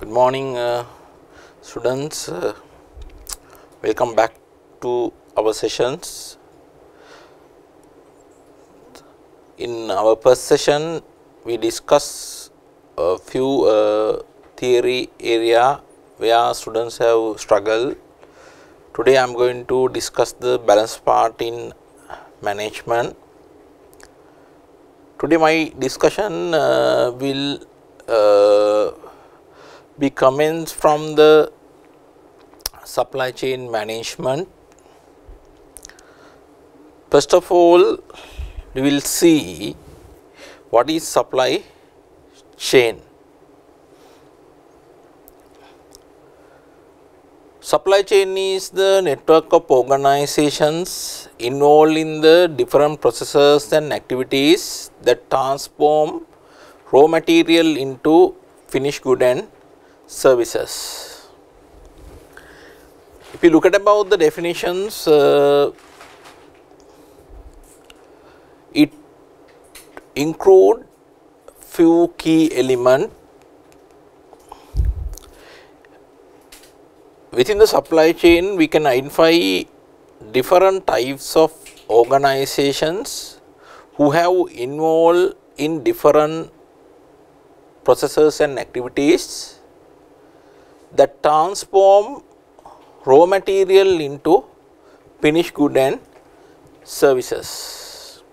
Good morning, students. Welcome back to our sessions. In our first session, we discuss a few theory area where students have struggled. Today, I am going to discuss the balance part in management. Today, my discussion will be comments from the supply chain management. First of all, we will see what is supply chain. Supply chain is the network of organizations involved in the different processes and activities that transform raw material into finished good and services. If you look at about the definitions, it include few key elements. Within the supply chain, we can identify different types of organizations who have involved in different processes and activities that transform raw material into finished good and services.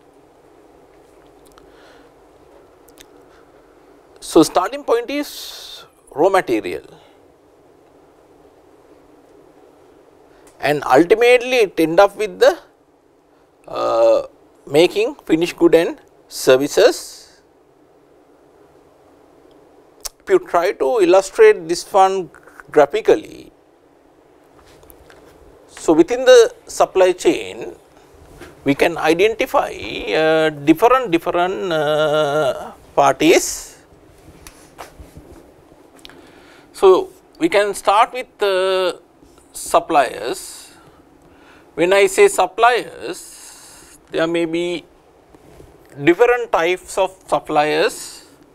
So, starting point is raw material, and ultimately it end up with the making finished good and services. If you try to illustrate this one graphically, so within the supply chain, we can identify different parties. So, we can start with suppliers. When I say suppliers, there may be different types of suppliers.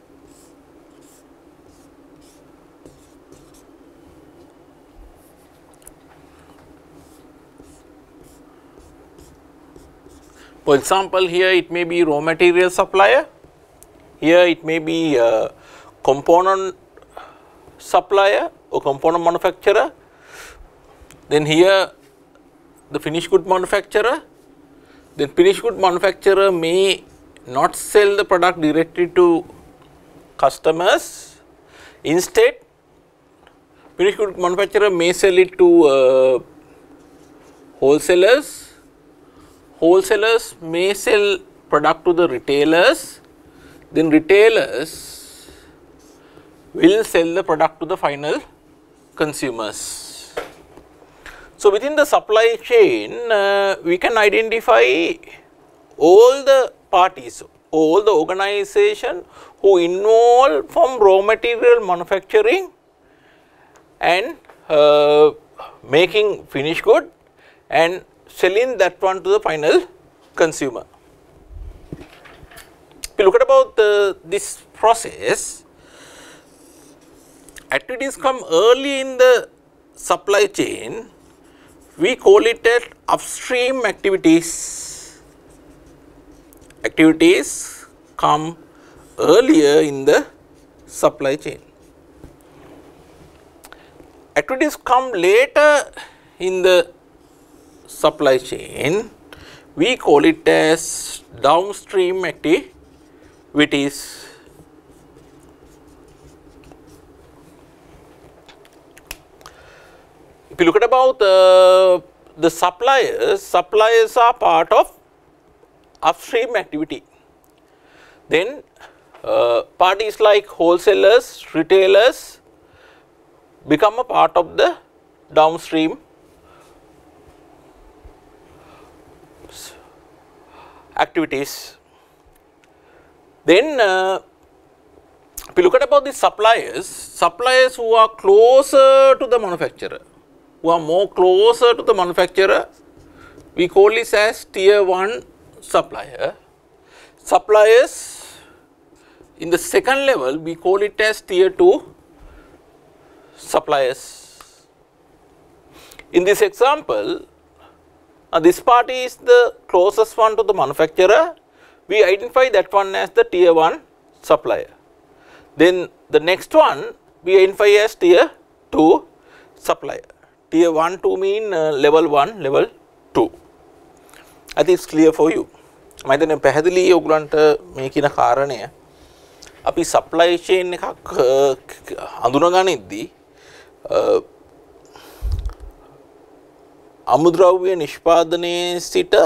For example, here it may be raw material supplier, here it may be component supplier or component manufacturer, then here the finished good manufacturer. Then finished good manufacturer may not sell the product directly to customers. Instead, finished good manufacturer may sell it to wholesalers. Wholesalers may sell product to the retailers, then retailers will sell the product to the final consumers. So, within the supply chain, we can identify all the parties, all the organization who involve from raw material manufacturing and making finished good and selling that one to the final consumer. If you look at about this process, activities come early in the supply chain, we call it as upstream activities. Activities come earlier in the supply chain. Activities come later in the supply chain, we call it as downstream activities. If you look at about the suppliers are part of upstream activity. Then parties like wholesalers, retailers become a part of the downstream activities. Then if you look at about the suppliers who are closer to the manufacturer, who are more closer to the manufacturer, we call this as tier 1 supplier. Suppliers in the second level, we call it as tier 2 suppliers. In this example, this party is the closest one to the manufacturer. We identify that one as the tier 1 supplier. Then the next one we identify as tier 2 supplier. Tier 1, 2 mean level 1, level 2. I think it's clear for you. මම හිතන්නේ පැහැදිලි ඔයගලන්ට මේ කියන කාරණය අපි supply chain එකක් හඳුනගනිද්දී අමුද්‍රව්‍ය නිෂ්පාදනයේ සිට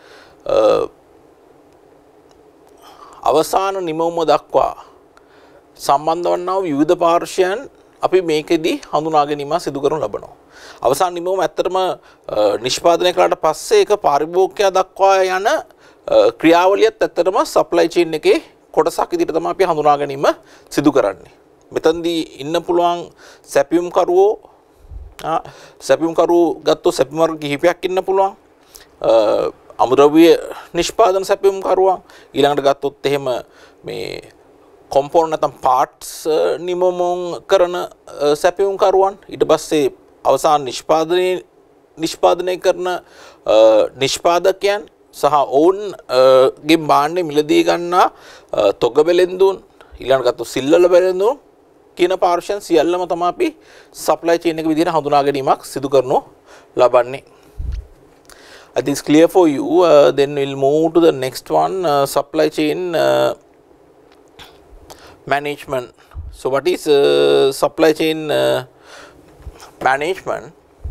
අවසාන නිමවුම දක්වා සම්බන්ධ වන්නා වූ විවිධ පාර්ශ්වයන් අපි මේකෙදී හඳුනා ගැනීම සිදු කරනු ලබනවා. අවසාන නිමවුම ඇත්තටම නිෂ්පාදනය කළාට පස්සේ ඒක පාරිභෝගිකයා දක්වා යන ක්‍රියාවලියත් ඇත්තටම supply chain එකේ කොටසක් විදිහට තමයි අපි හඳුනා ගැනීම සිදු කරන්නේ. මෙතනදී ඉන්න පුළුවන් සැපියුම්කරුවෝ සැපියුම්කරුවෝ ගත්තොත් සැපියුම් වර්ග කිහිපයක් ඉන්න පුළුවන්. අමුද්‍රව්‍ය නිෂ්පාදන සැපියුම්කරුවන් ඊළඟට ගත්තොත් එහෙම මේ කොම්පෝනන්ට් නැත්නම් පාර්ට්ස් නිමවුම් කරන සැපියුම්කරුවන් ඊට පස්සේ අවසාන නිෂ්පාදනය කරන නිෂ්පාදකයන් සහ ඔවුන්ගේ භාණ්ඩ මිලදී ගන්නා තොග බෙලෙන්දුන් ඊළඟට ගත්තොත් සිල්වල බෙලෙන්දුන් කියන පාර්ශ්වයන් සියල්ලම තමයි අපි supply chain එක විදිහට හඳුනා ගැනීමක් සිදු කරනු ලබන්නේ. I think it's clear for you. Then we'll move to the next one, supply chain management. So what is supply chain management?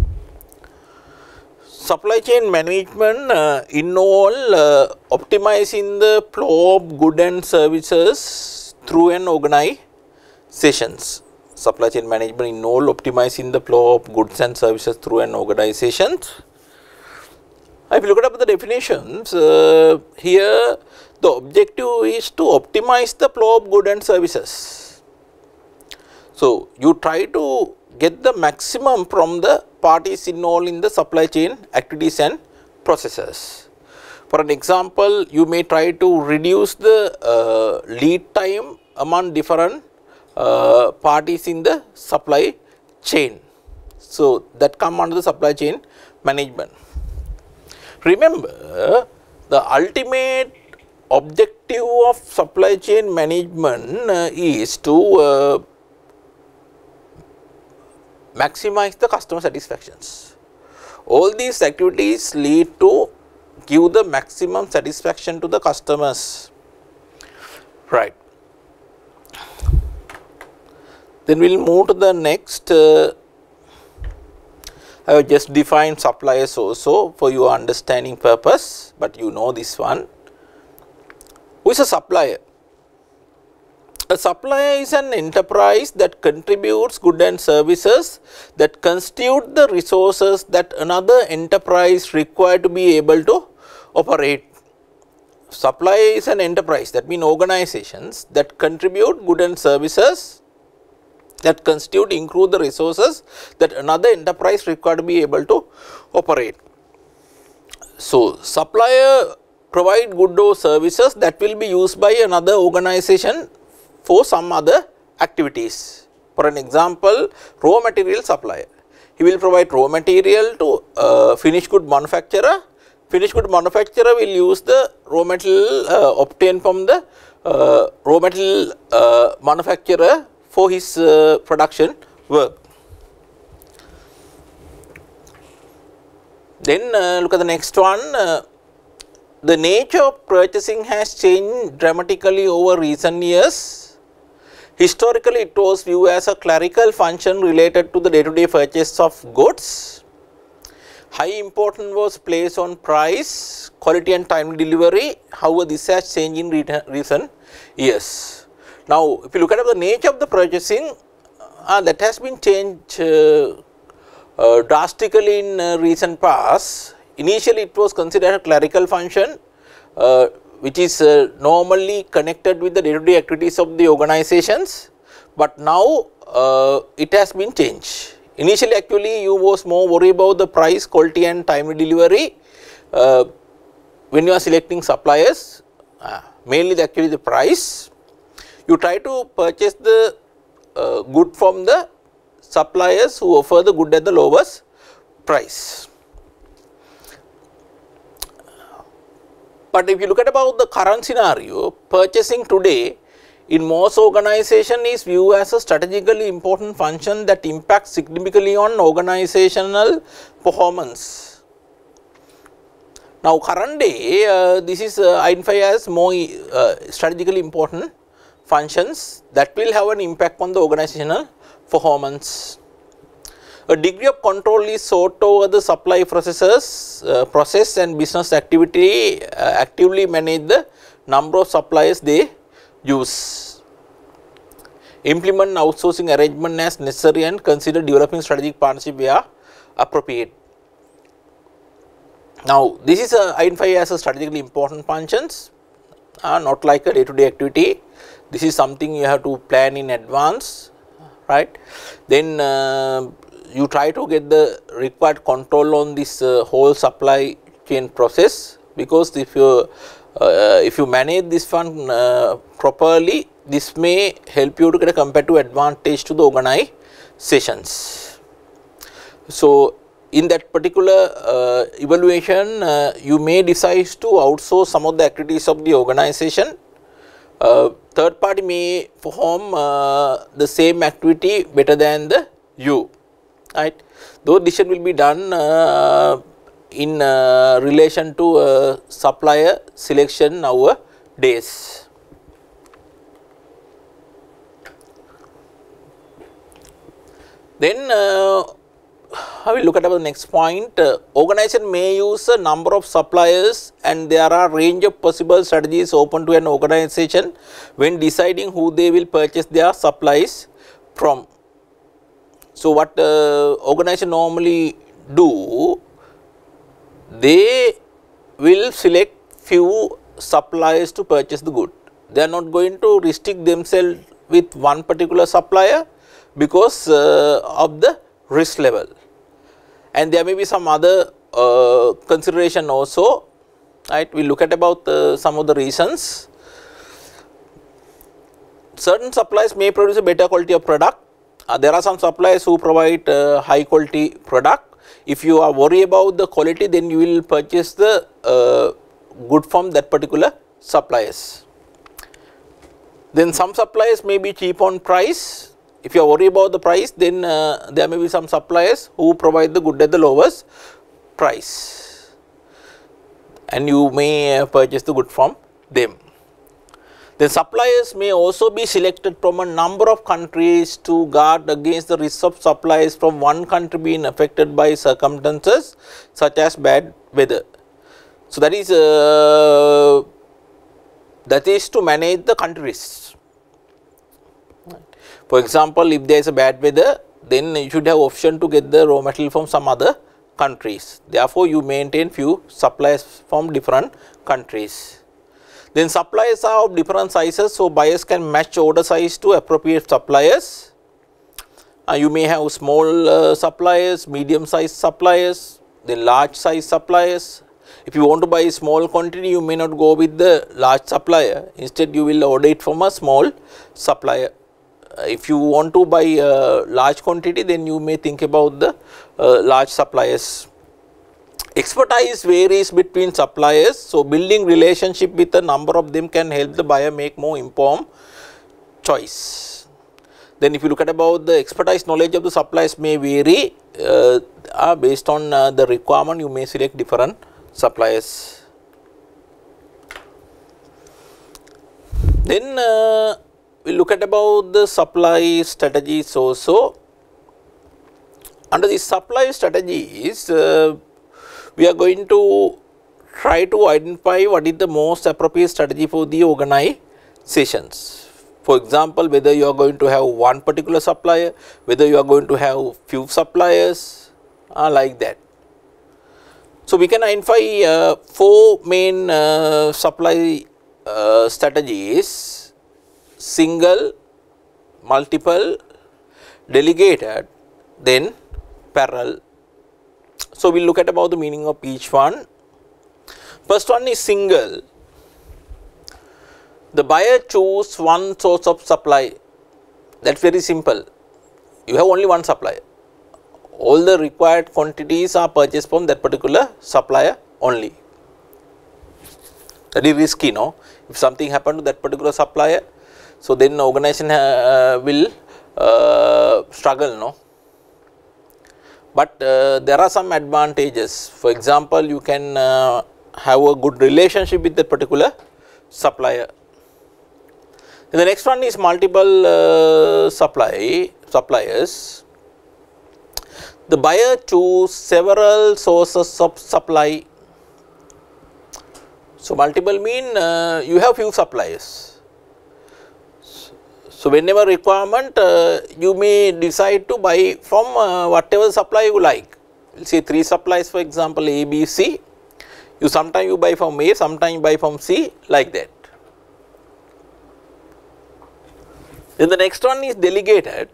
Supply chain management involves optimizing the flow of goods and services through an organizations. Supply chain management involves optimizing the flow of goods and services through an organization. If you look at the definitions, here the objective is to optimize the flow of goods and services. So you try to get the maximum from the parties involved in the supply chain activities and processes. For an example, you may try to reduce the lead time among different parties in the supply chain. So that come under the supply chain management. Remember, the ultimate objective of supply chain management is to maximize the customer satisfactions. All these activities lead to give the maximum satisfaction to the customers. Right. Then we'll move to the next. I have just defined suppliers also for your understanding purpose, but you know this one. Who is a supplier? A supplier is an enterprise that contributes goods and services that constitute the resources that another enterprise require to be able to operate. Supplier is an enterprise, that means organizations that contribute goods and services that constitute include the resources that another enterprise require to be able to operate. So supplier provide goods or services that will be used by another organization for some other activities. For an example, raw material supplier. He will provide raw material to finished good manufacturer. Finished good manufacturer will use the raw material obtained from the raw material manufacturer for his production work. Then look at the next one. The nature of purchasing has changed dramatically over recent years. Historically, it was viewed as a clerical function related to the day-to-day purchase of goods. High importance was placed on price, quality and timely delivery. However, this has changed in recent years. Now, if you look at the nature of the purchasing, that has been changed drastically in recent past. Initially, it was considered a clerical function, which is normally connected with the day-to-day activities of the organizations, but now it has been changed. Initially, actually, you was more worried about the price, quality and timely delivery when you are selecting suppliers, mainly actually the price. You try to purchase the good from the suppliers who offer the good at the lowest price. But if you look at about the current scenario, purchasing today in most organization is viewed as a strategically important function that impacts significantly on organizational performance. Now, current day, this is identified as more strategically important functions that will have an impact on the organizational performance. A degree of control is sought over the supply process and business activity actively manage the number of suppliers they use. Implement outsourcing arrangement as necessary and consider developing strategic partnership where appropriate. Now, this is identified as a strategically important functions, not like a day-to-day activity. This is something you have to plan in advance, right? Then you try to get the required control on this whole supply chain process, because if you manage this one properly, this may help you to get a competitive advantage to the organizations. So, in that particular evaluation, you may decide to outsource some of the activities of the organization. Third party may perform the same activity better than you, right? Though decision will be done in relation to supplier selection nowadays. Then I will look at the next point. Organization may use a number of suppliers, and there are a range of possible strategies open to an organization when deciding who they will purchase their supplies from. So, what organization normally do, they will select few suppliers to purchase the good. They are not going to restrict themselves with one particular supplier because of the risk level, and there may be some other consideration also, right? We look at about some of the reasons. Certain suppliers may produce a better quality of product. There are some suppliers who provide high quality product. If you are worried about the quality, then you will purchase the good from that particular suppliers. Then some suppliers may be cheap on price. If you are worried about the price, then there may be some suppliers who provide the good at the lowest price, and you may purchase the good from them. Then suppliers may also be selected from a number of countries to guard against the risk of supplies from one country being affected by circumstances such as bad weather. So, that is to manage the country risks. For example, if there is a bad weather, then you should have option to get the raw material from some other countries. Therefore, you maintain few suppliers from different countries. Then suppliers are of different sizes, so buyers can match order size to appropriate suppliers. You may have small suppliers, medium size suppliers, then large size suppliers. If you want to buy small quantity, you may not go with the large supplier. Instead, you will order it from a small supplier. If you want to buy large quantity, then you may think about the large suppliers. Expertise varies between suppliers, so building relationship with a number of them can help the buyer make more informed choice. Then if you look at about the expertise, knowledge of the suppliers may vary based on the requirement. You may select different suppliers. Then we look at about the supply strategies also. Under the supply strategies, we are going to try to identify what is the most appropriate strategy for the organizations. For example, whether you are going to have one particular supplier, whether you are going to have few suppliers, like that. So, we can identify four main supply strategies: single, multiple, delegated, then parallel. So, we will look at about the meaning of each one. First one is single. The buyer chooses one source of supply. That is very simple. you have only one supplier. All the required quantities are purchased from that particular supplier only. That is risky, no? If something happened to that particular supplier, so then the organization will struggle, no? But there are some advantages. For example, you can have a good relationship with that particular supplier. And the next one is multiple suppliers. The buyer choose several sources of supply. So, multiple mean you have few suppliers. So, whenever requirement you may decide to buy from whatever supply you like. Say 3 supplies, for example, A, B, C. You sometimes you buy from A, sometimes you buy from C, like that. Then the next one is delegated.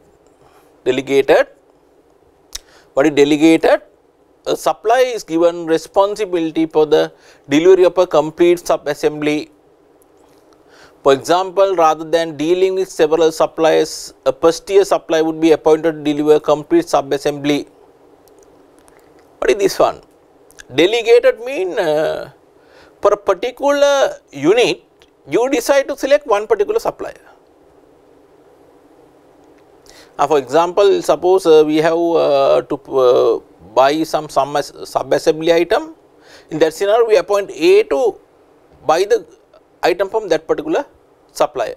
What is delegated? A supplier is given responsibility for the delivery of a complete sub-assembly. For example, rather than dealing with several suppliers, a first-tier supplier would be appointed to deliver a complete sub-assembly. What is this one? Delegated mean for a particular unit, you decide to select one particular supplier. For example, suppose we have to buy some sub-assembly item. In that scenario, we appoint A to buy the item from that particular supplier.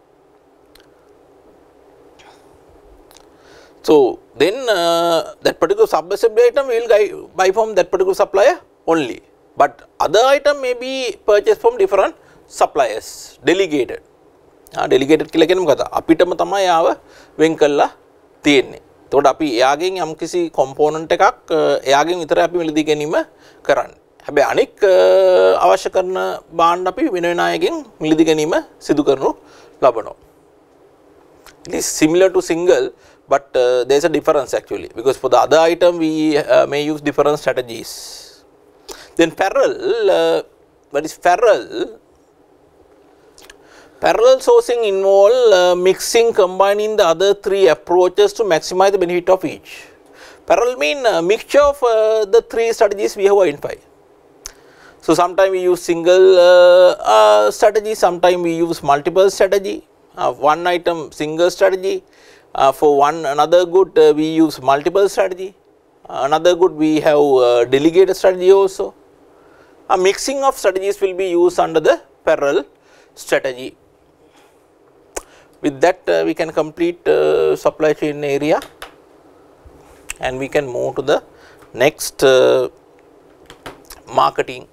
So, then that particular sub-assembly item we will buy from that particular supplier only, but other item may be purchased from different suppliers, delegated. Delegated කියලා කියන්නේ මොකද? අපිටම තමයි ආව වෙන් කරලා තියෙන්නේ. එතකොට අපි එයාගෙන් යම්කිසි component එකක් එයාගෙන් විතරයි අපි මිලදී ගැනීම කරන්නේ. හැබැයි අනික් අවශ්‍ය කරන භාණ්ඩ අපි වෙන වෙන අයගෙන් මිලදී ගැනීම සිදු කරනු ලබනවා. It is similar to single, but there is a difference actually, because for the other item we may use different strategies. Then parallel, what is parallel? Parallel sourcing involve mixing, combining the other 3 approaches to maximize the benefit of each. Parallel mean mixture of the 3 strategies we have identified. So, sometimes we use single strategy, sometimes we use multiple strategy. One item single strategy, for another good we use multiple strategy, another good we have delegated strategy also. A mixing of strategies will be used under the parallel strategy. With that we can complete supply chain area, and we can move to the next marketing.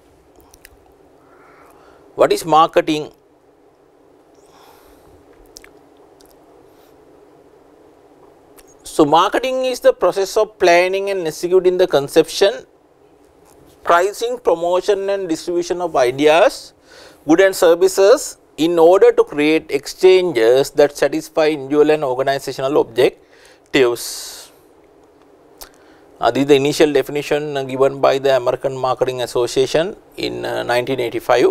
What is marketing? So, marketing is the process of planning and executing the conception, pricing, promotion and distribution of ideas, goods and services in order to create exchanges that satisfy individual and organizational objectives. This is the initial definition given by the American Marketing Association in 1985.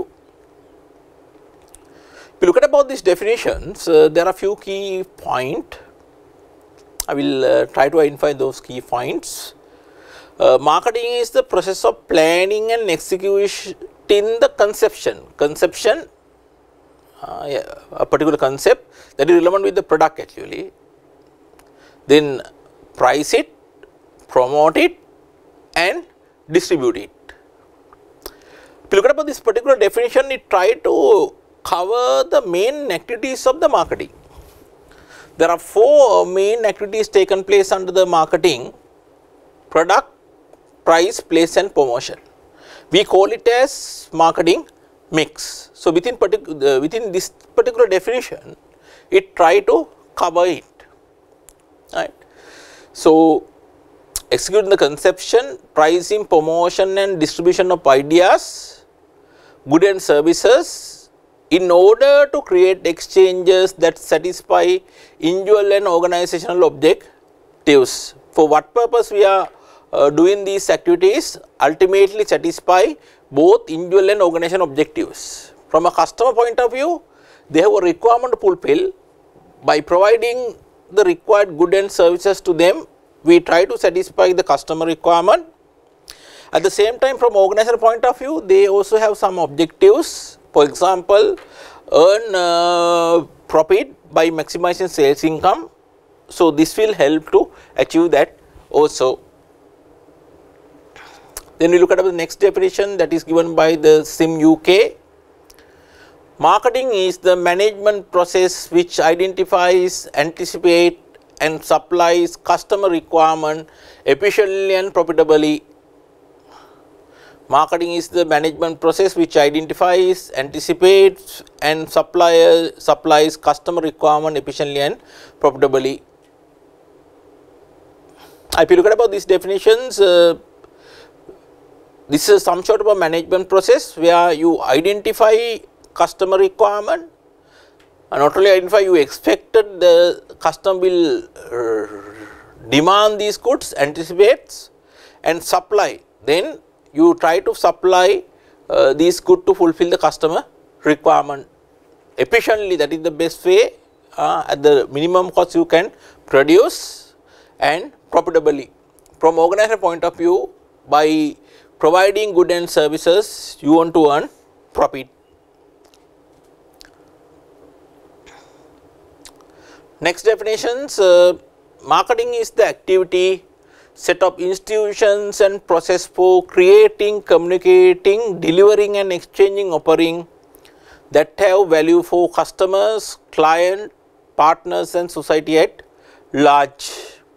If you look at about these definitions, there are few key points. I will try to identify those key points. Marketing is the process of planning and executing the conception, a particular concept that is relevant with the product actually, then price it, promote it and distribute it. If you look at about this particular definition, it try to cover the main activities of the marketing. There are 4 main activities taken place under the marketing: product, price, place and promotion. We call it as marketing mix. So, within this particular definition, it try to cover it, right. So, executing the conception, pricing, promotion and distribution of ideas, goods and services in order to create exchanges that satisfy individual and organizational objectives. For what purpose we are doing these activities? Ultimately satisfy both individual and organizational objectives. From a customer point of view, they have a requirement to fulfill. By providing the required goods and services to them. We try to satisfy the customer requirement. At the same time, from organizational point of view, they also have some objectives. For example, earn profit by maximizing sales income. So, this will help to achieve that also. Then we look at the next definition, that is given by the SIM UK. Marketing is the management process which identifies, anticipates and supplies customer requirement efficiently and profitably. Marketing is the management process which identifies, anticipates and supplies customer requirement efficiently and profitably. If you look at about these definitions, this is some sort of a management process where you identify customer requirement, and not only identify, you expected the customer will demand these goods, anticipates and supply. Then you try to supply these goods to fulfill the customer requirement efficiently. That is the best way, at the minimum cost you can produce and profitably. From organizational point of view, by providing goods and services, you want to earn profit. Next definitions, marketing is the activity, set of institutions and process for creating, communicating, delivering and exchanging offering that have value for customers, client, partners and society at large.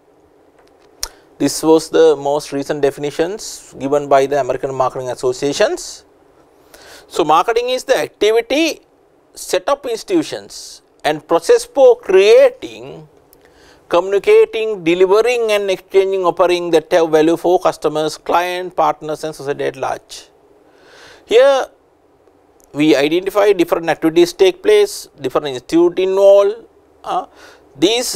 This was the most recent definitions given by the American Marketing Associations. So, marketing is the activity, set of institutions and process for creating, communicating, delivering and exchanging offering that have value for customers, client, partners and society at large. Here we identify different activities take place, different institutes involved. These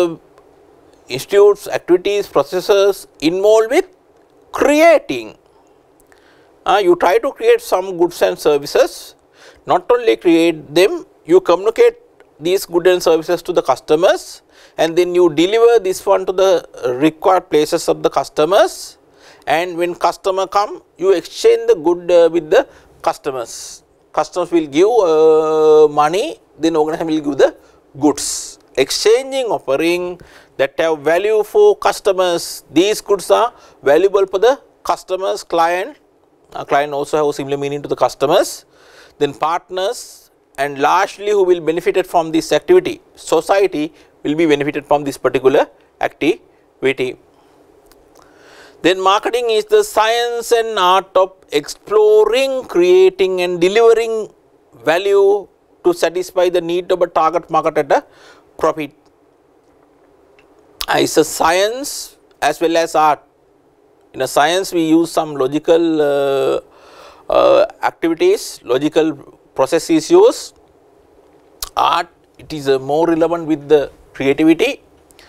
institutes, activities, processes involved with creating. You try to create some goods and services, not only create them, you communicate these goods and services to the customers, and then you deliver this one to the required places of the customers, and when customer come, you exchange the good with the customers. Customers will give money, then organization will give the goods. Exchanging offering that have value for customers. These goods are valuable for the customers, client. Client also have a similar meaning to the customers. Then partners, and largely who will benefit from this activity. Society will be benefited from this particular activity. Then marketing is the science and art of exploring, creating and delivering value to satisfy the need of a target market at a profit. It's a science as well as art. In a science we use some logical activities, logical processes used. Art, it is more relevant with the creativity.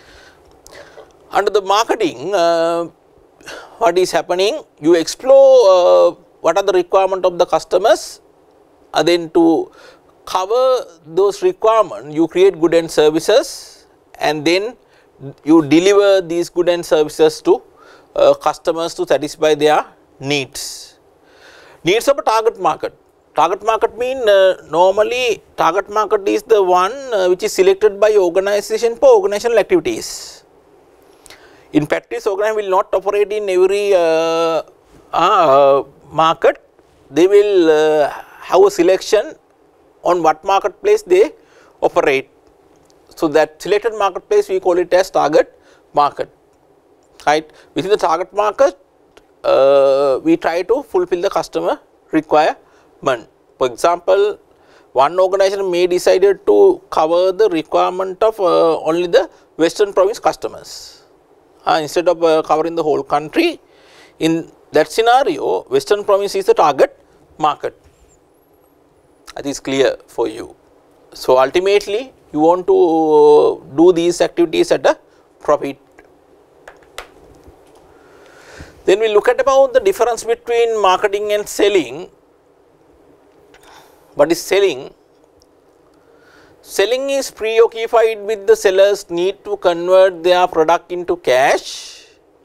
Under the marketing, what is happening? You explore what are the requirements of the customers, then to cover those requirements, you create goods and services, and then you deliver these goods and services to customers to satisfy their needs. Needs of a target market. Target market mean normally target market is the one which is selected by organization for organizational activities. In practice, organization will not operate in every market. They will have a selection on what marketplace they operate. So, that selected marketplace we call it as target market, right. Within the target market, we try to fulfill the customer requirement. For example, one organization may decided to cover the requirement of only the Western province customers instead of covering the whole country. In that scenario, Western province is the target market. That is clear for you. So, ultimately you want to do these activities at a profit. Then we look at about the difference between marketing and selling. What is selling? selling is preoccupied with the seller's need to convert their product into cash.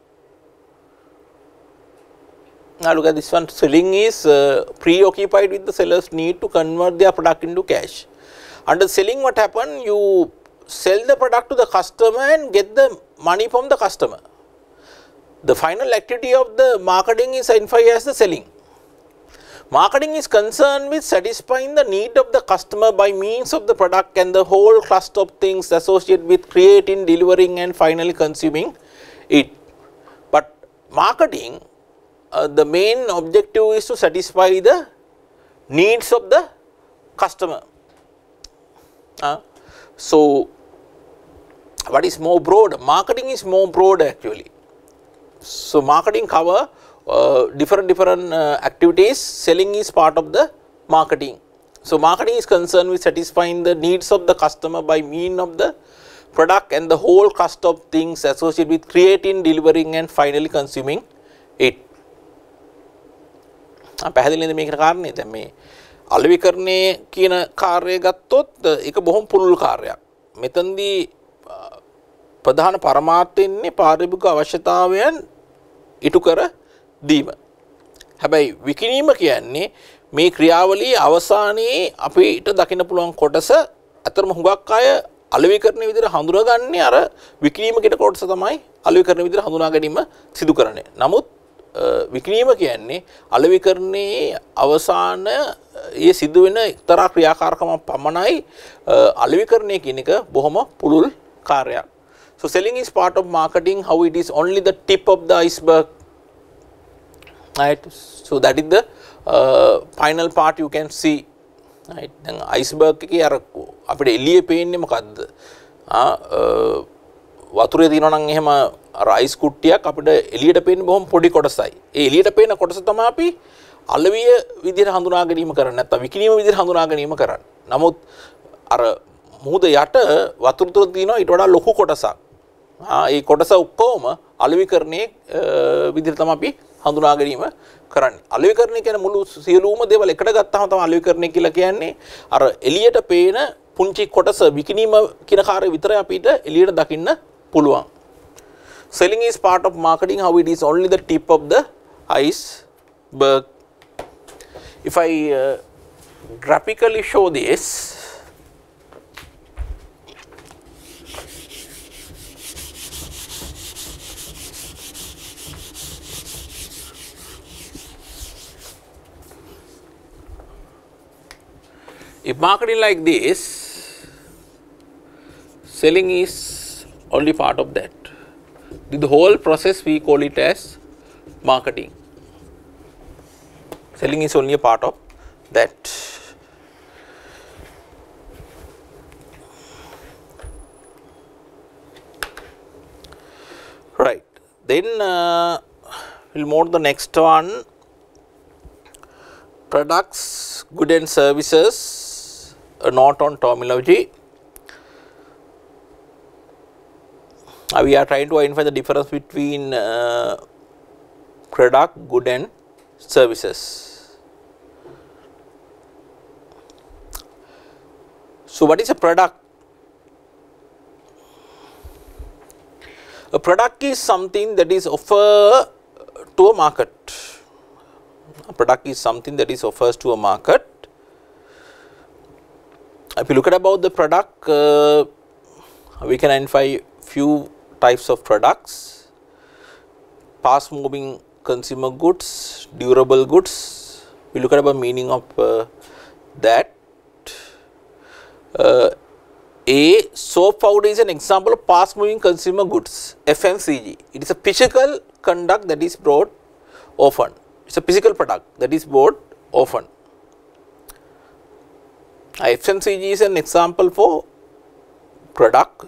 Now look at this one, selling is preoccupied with the seller's need to convert their product into cash. Under selling, what happen? You sell the product to the customer and get the money from the customer. The final activity of the marketing is identified as the selling. Marketing is concerned with satisfying the need of the customer by means of the product and the whole cluster of things associated with creating, delivering and finally consuming it. But marketing, the main objective is to satisfy the needs of the customer. So, what is more broad? Marketing is more broad actually. So, marketing cover different activities. Selling is part of the marketing. So, marketing is concerned with satisfying the needs of the customer by means of the product and the whole cluster of things associated with creating, delivering and finally consuming it. පැහැදිලිද මේකට කාරණේ? දැන් මේ අලෙවිකරණය කියන කාර්යය ගත්තොත් ඒක බොහොම පුළුල් කාර්යයක්. මෙතනදී ප්‍රධාන පරමාර්ථය ඉන්නේ පාරිභෝගික අවශ්‍යතාවයන් ඉටු කර දීම. හැබැයි විකිණීම කියන්නේ මේ ක්‍රියාවලියේ අවසානයේ අපිට දකින්න පුළුවන් කොටස අතරම හුඟක් අය අලෙවිකරණය විදිහට හඳුනාගන්නේ අර විකිණීම කියන කොටස තමයි අලෙවිකරණ විදිහට හඳුනා ගැනීම සිදු කරන්නේ. නමුත් විකිණීම කියන්නේ අලෙවිකරණයේ අවසානයේ සිදුවෙන එක්තරා ක්‍රියාකාරකමක් පමණයි. අලෙවිකරණය කියන එක බොහොම පුළුල් කාර්යයක්. So selling is part of marketing, how it is only the tip of the iceberg, right? So that is the final part you can see, right? දැන් iceberg එකේ අර අපිට එළියේ පේන්නේ මොකද්ද? වතුරේ තියෙනවා නම් එහෙම අර අයිස් කුට්ටියක් අපිට එළියට පේන්නේ බොහොම පොඩි කොටසයි. ඒ එළියට පේන කොටස තමයි අපි අලවිය විදිහට හඳුනා ගැනීම කරන්නේ, නැත්නම් විකිණීම විදිහට හඳුනා ගැනීම කරන්නේ. නමුත් අර මුහුද යට වතුර තුල තියෙනවා ඊට වඩා ලොකු කොටසක්. ඒ කොටස ඔක්කොම අලෙවිකරණයේ විදිහට තමයි අපි හඳුනා ගැනීම කරන්නේ. අලෙවිකරණය කියන්නේ මුළු සියලුම දේවල් එකට ගත්තාම තමයි අලෙවිකරණය කියලා කියන්නේ. අර එළියට පේන පුංචි කොටස විකිණීම කියන කාර්යය විතරයි අපිට එළියට දකින්න පුළුවන්. Selling is part of marketing, how it is only the tip of the iceberg. If I graphically show this, if marketing like this, selling is only part of that. The whole process we call it as marketing. Selling is only a part of that. Right. Then we'll move to the next one. Products, goods and services, a note on terminology. We are trying to identify the difference between product, good and services. So, what is a product? A product is something that is offered to a market. A product is something that is offered to a market. If you look at about the product, we can identify few types of products: fast moving consumer goods, durable goods. We look at about meaning of that. Soap powder is an example of fast moving consumer goods, FMCG. It is a physical conduct that is bought often. It is a physical product that is bought often. FMCG is an example for product.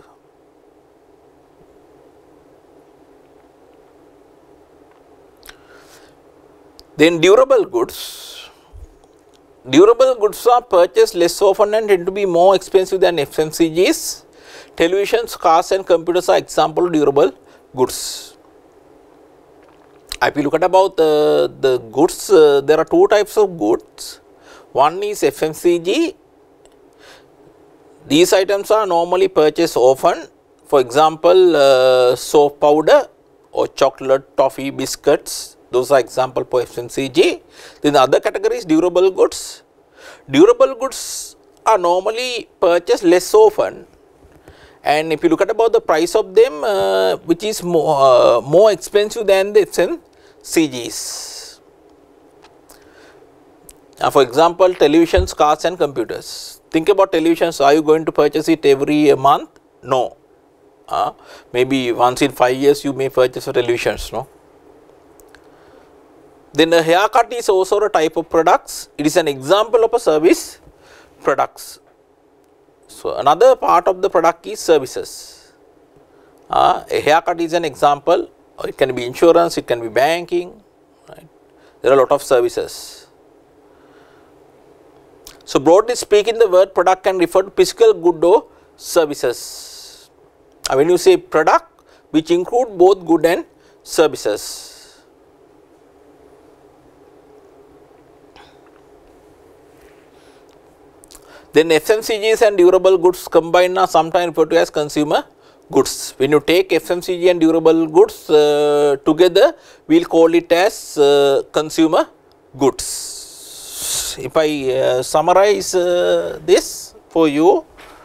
Then durable goods. Durable goods are purchased less often and tend to be more expensive than FMCGs. Televisions, cars and computers are example of durable goods. If you look at about the goods, there are two types of goods. One is FMCG, These items are normally purchased often. For example, soap powder or chocolate, toffee, biscuits, those are example for FMCG. Then the other category is durable goods. Durable goods are normally purchased less often, and if you look at about the price of them, which is more expensive than the FMCGs. For example, televisions, cars and computers. Think about televisions, are you going to purchase it every month? No. Maybe once in 5 years you may purchase a televisions, no. Then a haircut is also a type of products. It is an example of a service products. So another part of the product is services. A haircut is an example. It can be insurance, it can be banking, right. There are a lot of services. So broadly speaking, the word product can refer to physical good or services. When you say product, which include both good and services. Then FMCGs and durable goods combined are sometimes referred to as consumer goods. When you take FMCG and durable goods together, we will call it as consumer goods. If I summarize this for you,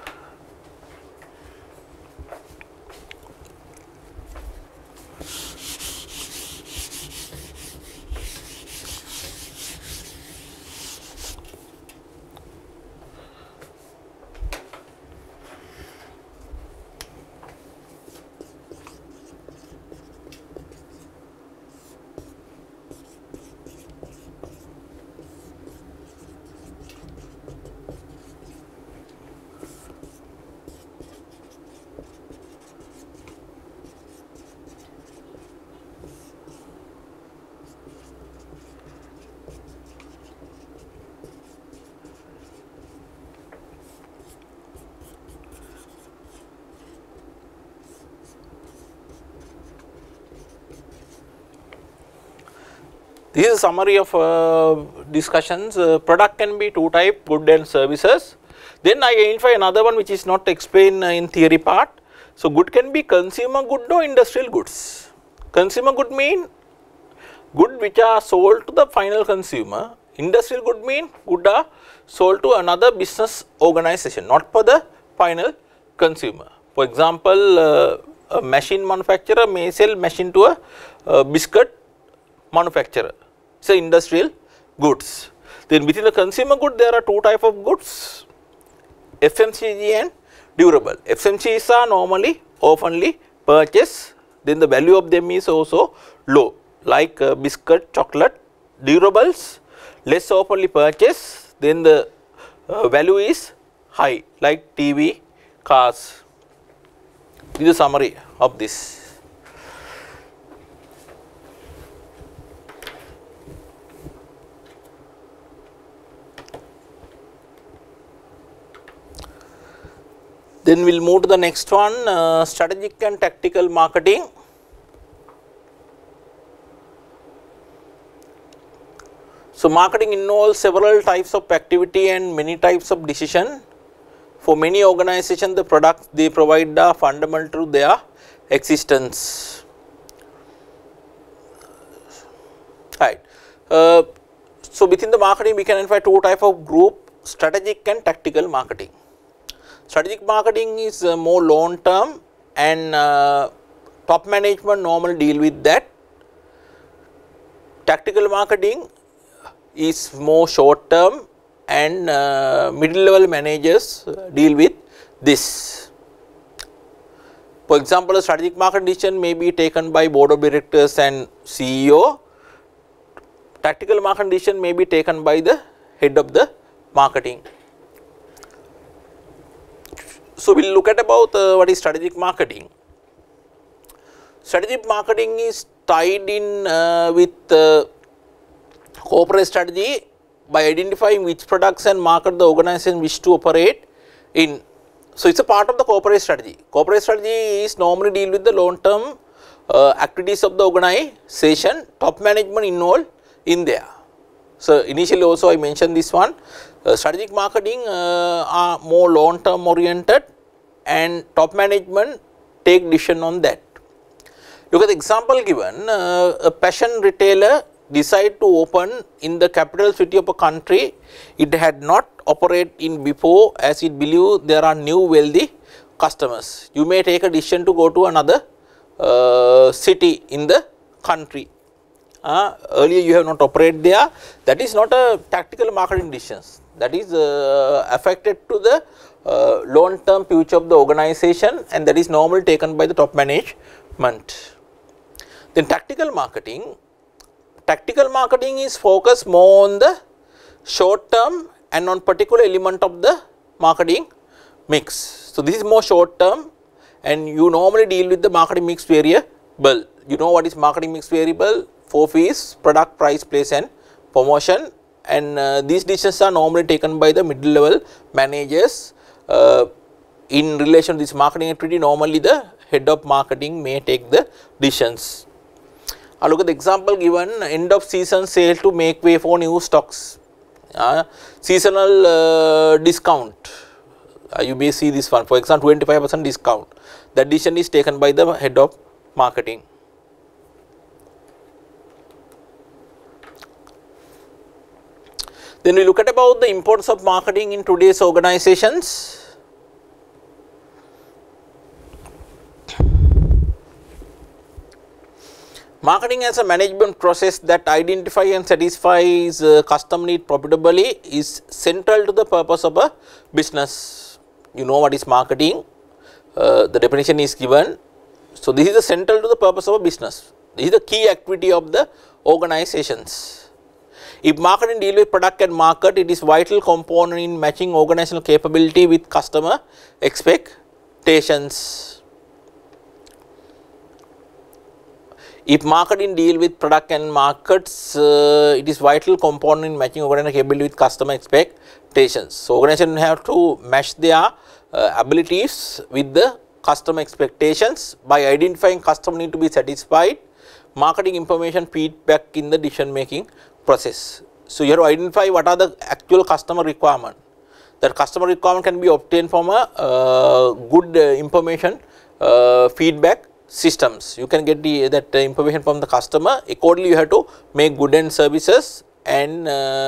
this is a summary of discussions. Product can be two types, good and services. Then I identify another one which is not explained in theory part. So good can be consumer good or industrial goods. Consumer good mean good which are sold to the final consumer. Industrial good mean good are sold to another business organization, not for the final consumer. For example, a machine manufacturer may sell machine to a biscuit manufacturer. It's a industrial goods. Then within the consumer good, there are two type of goods, FMCG and durable. FMCGs are normally oftenly purchased, then the value of them is also low, like biscuit, chocolate. Durables less oftenly purchased, then the value is high, like TV, cars. This is a summary of this. Then we will move to the next one, strategic and tactical marketing. So marketing involves several types of activity and many types of decision. For many organizations, the products they provide are fundamental to their existence. Right. So within the marketing, we can identify two types of group: strategic and tactical marketing. Strategic marketing is more long term, and top management normally deal with that. Tactical marketing is more short term, and middle level managers deal with this. For example, a strategic marketing decision may be taken by board of directors and CEO. Tactical marketing decision may be taken by the head of the marketing. So we will look at about what is strategic marketing. Strategic marketing is tied in with corporate strategy by identifying which products and market the organization wish to operate in. So it is a part of the corporate strategy. Corporate strategy is normally deal with the long term activities of the organization, top management involved in there. So, initially also I mentioned this one, strategic marketing are more long term oriented and top management take decision on that. Look at the example given, a fashion retailer decide to open in the capital city of a country it had not operated in before, as it believe there are new wealthy customers. You may take a decision to go to another city in the country. Earlier you have not operated there, that is not a tactical marketing decision, that is affected to the long term future of the organization, and that is normally taken by the top management. Then tactical marketing is focused more on the short term and on particular element of the marketing mix. So, this is more short term, and you normally deal with the marketing mix variable. You know what is marketing mix variable? 4 P's: product, price, place and promotion, and these decisions are normally taken by the middle level managers in relation to this marketing activity. Normally the head of marketing may take the decisions. Look at the example given, end of season sale to make way for new stocks, seasonal discount, you may see this one, for example 25% discount, that decision is taken by the head of marketing. Then we look at about the importance of marketing in today's organizations. Marketing as a management process that identify and satisfies customer need profitably is central to the purpose of a business. You know what is marketing, the definition is given. So, this is the central to the purpose of a business. This is the key activity of the organizations. If marketing deal with product and market, it is vital component in matching organizational capability with customer expectations. If marketing deal with product and markets, it is vital component in matching organizational capability with customer expectations. So, organization have to match their abilities with the customer expectations by identifying customer need to be satisfied, marketing information feedback in the decision making process. So, you have to identify what are the actual customer requirement. That customer requirement can be obtained from a good information feedback systems. You can get that information from the customer. Accordingly, you have to make good end services, and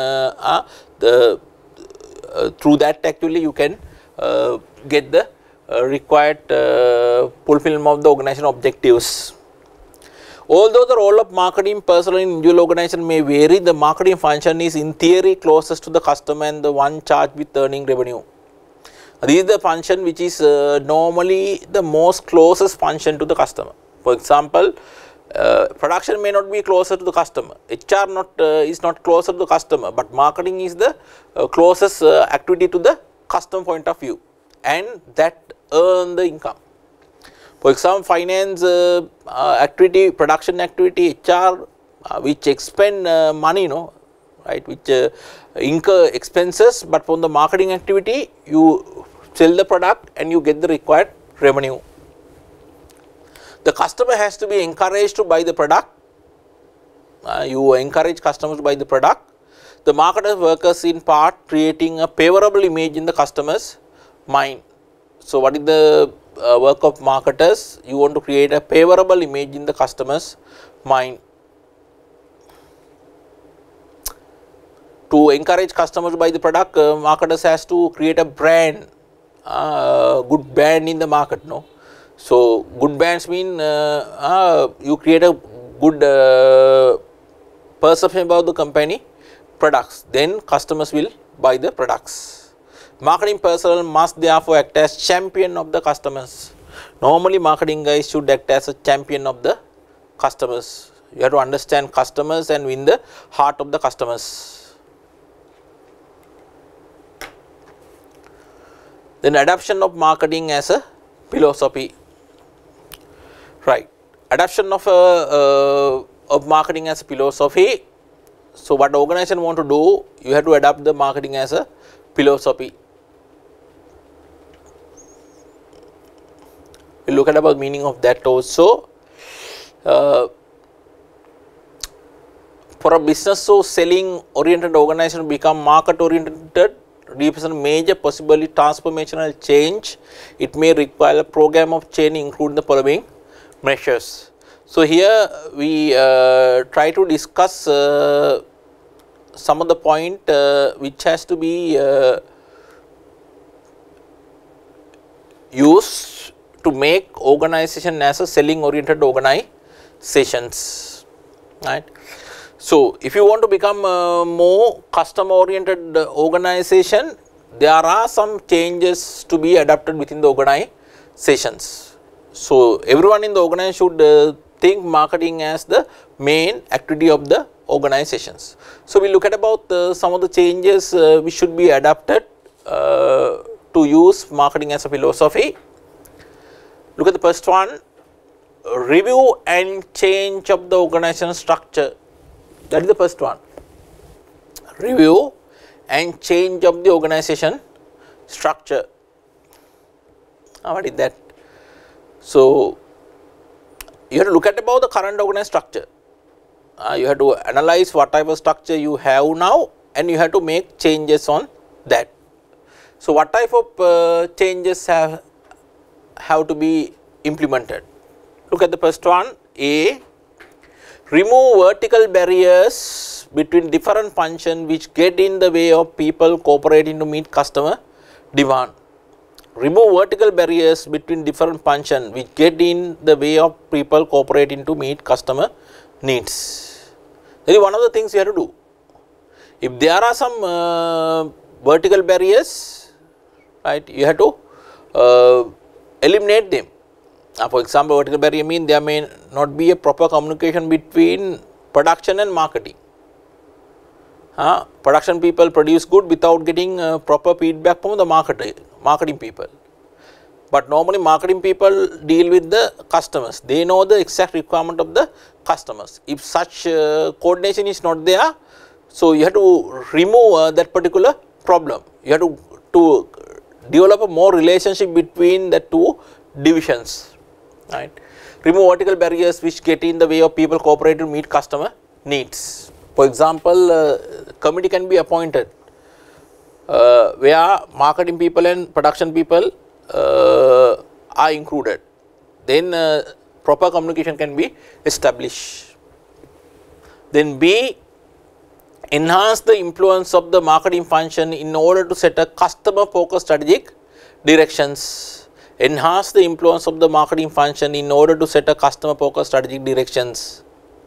through that actually you can get the required fulfillment of the organization objectives. Although the role of marketing personnel in individual organization may vary, the marketing function is in theory closest to the customer and the one charged with earning revenue. This is the function which is normally the most closest function to the customer. For example, production may not be closer to the customer, HR is not closer to the customer, but marketing is the closest activity to the customer point of view, and that earn the income. For example, finance activity, production activity, HR which expend money, right, which incur expenses, but from the marketing activity you sell the product and you get the required revenue. The customer has to be encouraged to buy the product, you encourage customers to buy the product. The marketer works in part creating a favorable image in the customer's mind. So, what is the work of marketers? You want to create a favorable image in the customer's mind. To encourage customers to buy the product, marketers has to create a brand, good brand in the market. So, good brands mean you create a good perception about the company products, then customers will buy the products. Marketing personnel must therefore act as champion of the customers. Normally, marketing guys should act as a champion of the customers. You have to understand customers and win the heart of the customers. Then adoption of marketing as a philosophy, right? Adoption of marketing as a philosophy. So, what the organization want to do, you have to adopt the marketing as a philosophy. We look at about meaning of that also. for a business so selling oriented organization become market oriented represent major possibly transformational change. It may require a program of change including the following measures. So here we try to discuss some of the point which has to be used to make organization as a selling oriented organizations, right. So if you want to become more customer oriented organization, there are some changes to be adopted within the organizations. So everyone in the organization should think marketing as the main activity of the organizations. So we look at about some of the changes which should be adapted to use marketing as a philosophy. Look at the first one, review and change of the organization structure. That is the first one, review and change of the organization structure. What is that? So you have to look at about the current organization structure. You have to analyze what type of structure you have now and you have to make changes on that. So what type of changes have to be implemented? Look at the first one, A, remove vertical barriers between different functions which get in the way of people cooperating to meet customer demand. Remove vertical barriers between different functions which get in the way of people cooperating to meet customer needs. That is one of the things you have to do. If there are some vertical barriers, right, you have to eliminate them. For example, vertical barrier means there may not be a proper communication between production and marketing. Production people produce good without getting proper feedback from the marketing people. But normally marketing people deal with the customers. They know the exact requirement of the customers. If such coordination is not there, so you have to remove that particular problem. You have to develop a more relationship between the two divisions, right. Remove vertical barriers which get in the way of people cooperating to meet customer needs. For example, committee can be appointed where marketing people and production people are included. Then proper communication can be established. Then B, enhance the influence of the marketing function in order to set a customer focused strategic directions. Enhance the influence of the marketing function in order to set a customer focused strategic directions.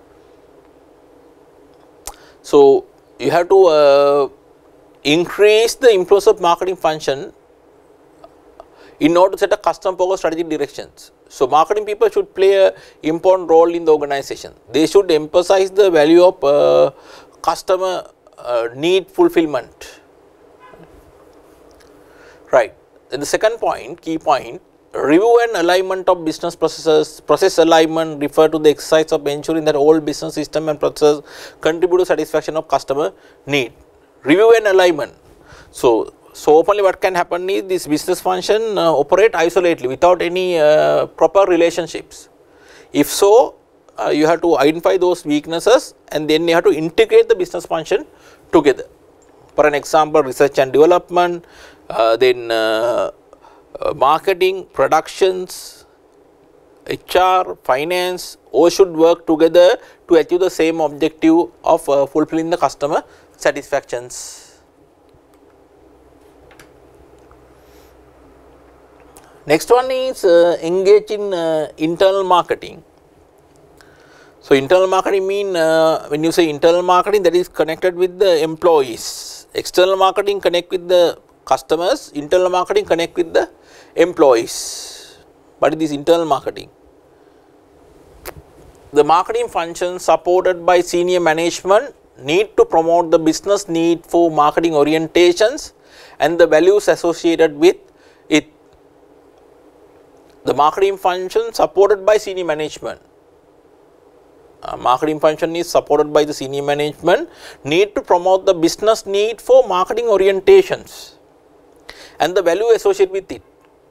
So you have to increase the influence of marketing function in order to set a customer focused strategic directions. So marketing people should play an important role in the organization. They should emphasize the value of customer need fulfillment, right. Then the second point, key point, review and alignment of business processes. Process alignment refer to the exercise of ensuring that all business system and processes contribute to satisfaction of customer need. Review and alignment. So openly what can happen is this business function operate isolatedly without any proper relationships. If so, you have to identify those weaknesses and then you have to integrate the business function together. For an example, research and development, then marketing, productions, HR, finance, all should work together to achieve the same objective of fulfilling the customer satisfactions. Next one is engage in internal marketing. So internal marketing mean when you say internal marketing, that is connected with the employees. External marketing connect with the customers, internal marketing connect with the employees. What is this internal marketing? The marketing function supported by senior management need to promote the business need for marketing orientations and the values associated with it. The marketing function supported by senior management. Marketing function is supported by the senior management need to promote the business need for marketing orientations and the value associated with it.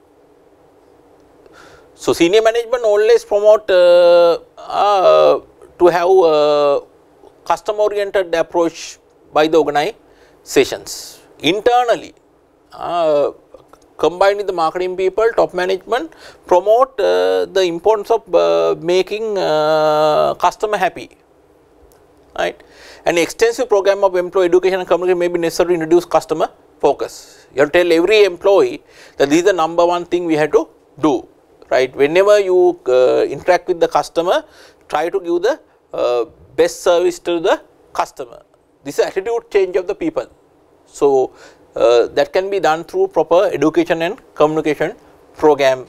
So senior management always promote to have customer oriented approach by the organizations. Internally, combined with the marketing people, top management, promote the importance of making customer happy, right? An extensive program of employee education and communication may be necessary to introduce customer focus. You have to tell every employee that this is the number one thing we have to do, right? Whenever you interact with the customer, try to give the best service to the customer. This is attitude change of the people. So, that can be done through proper education and communication program.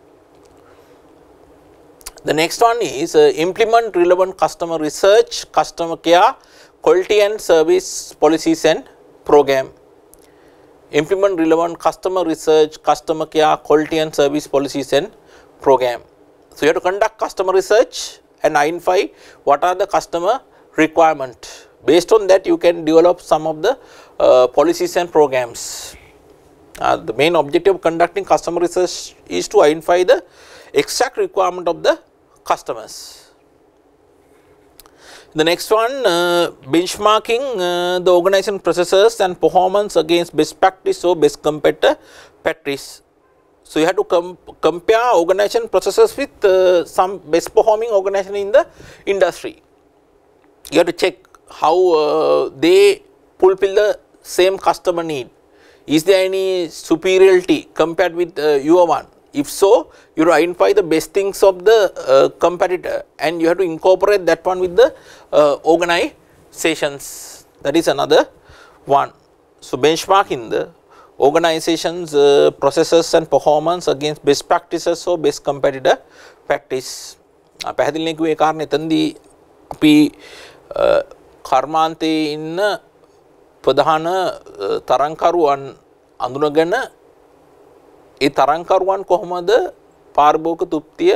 The next one is implement relevant customer research, customer care, quality and service policies and program. Implement relevant customer research, customer care, quality and service policies and program. So, you have to conduct customer research and identify what are the customer requirement. Based on that, you can develop some of the policies and programs. The main objective of conducting customer research is to identify the exact requirement of the customers. The next one, benchmarking the organization processes and performance against best practice or best competitor practice. So, you have to compare organization processes with some best performing organization in the industry. You have to check how they fulfill the same customer need. Is there any superiority compared with your one? If so, you have to identify the best things of the competitor and you have to incorporate that one with the organizations. That is another one. So, benchmarking the organizations processes and performance against best practices or best competitor practice. පැහැදිලිනේ කිව්වේ කාරණේ එතනදී අපි කර්මාන්තයේ ඉන්න ප්‍රධාන තරංකරුවන් අඳුනගෙන ඒ තරංකරුවන් කොහොමද පාරිභෝගික තෘප්තිය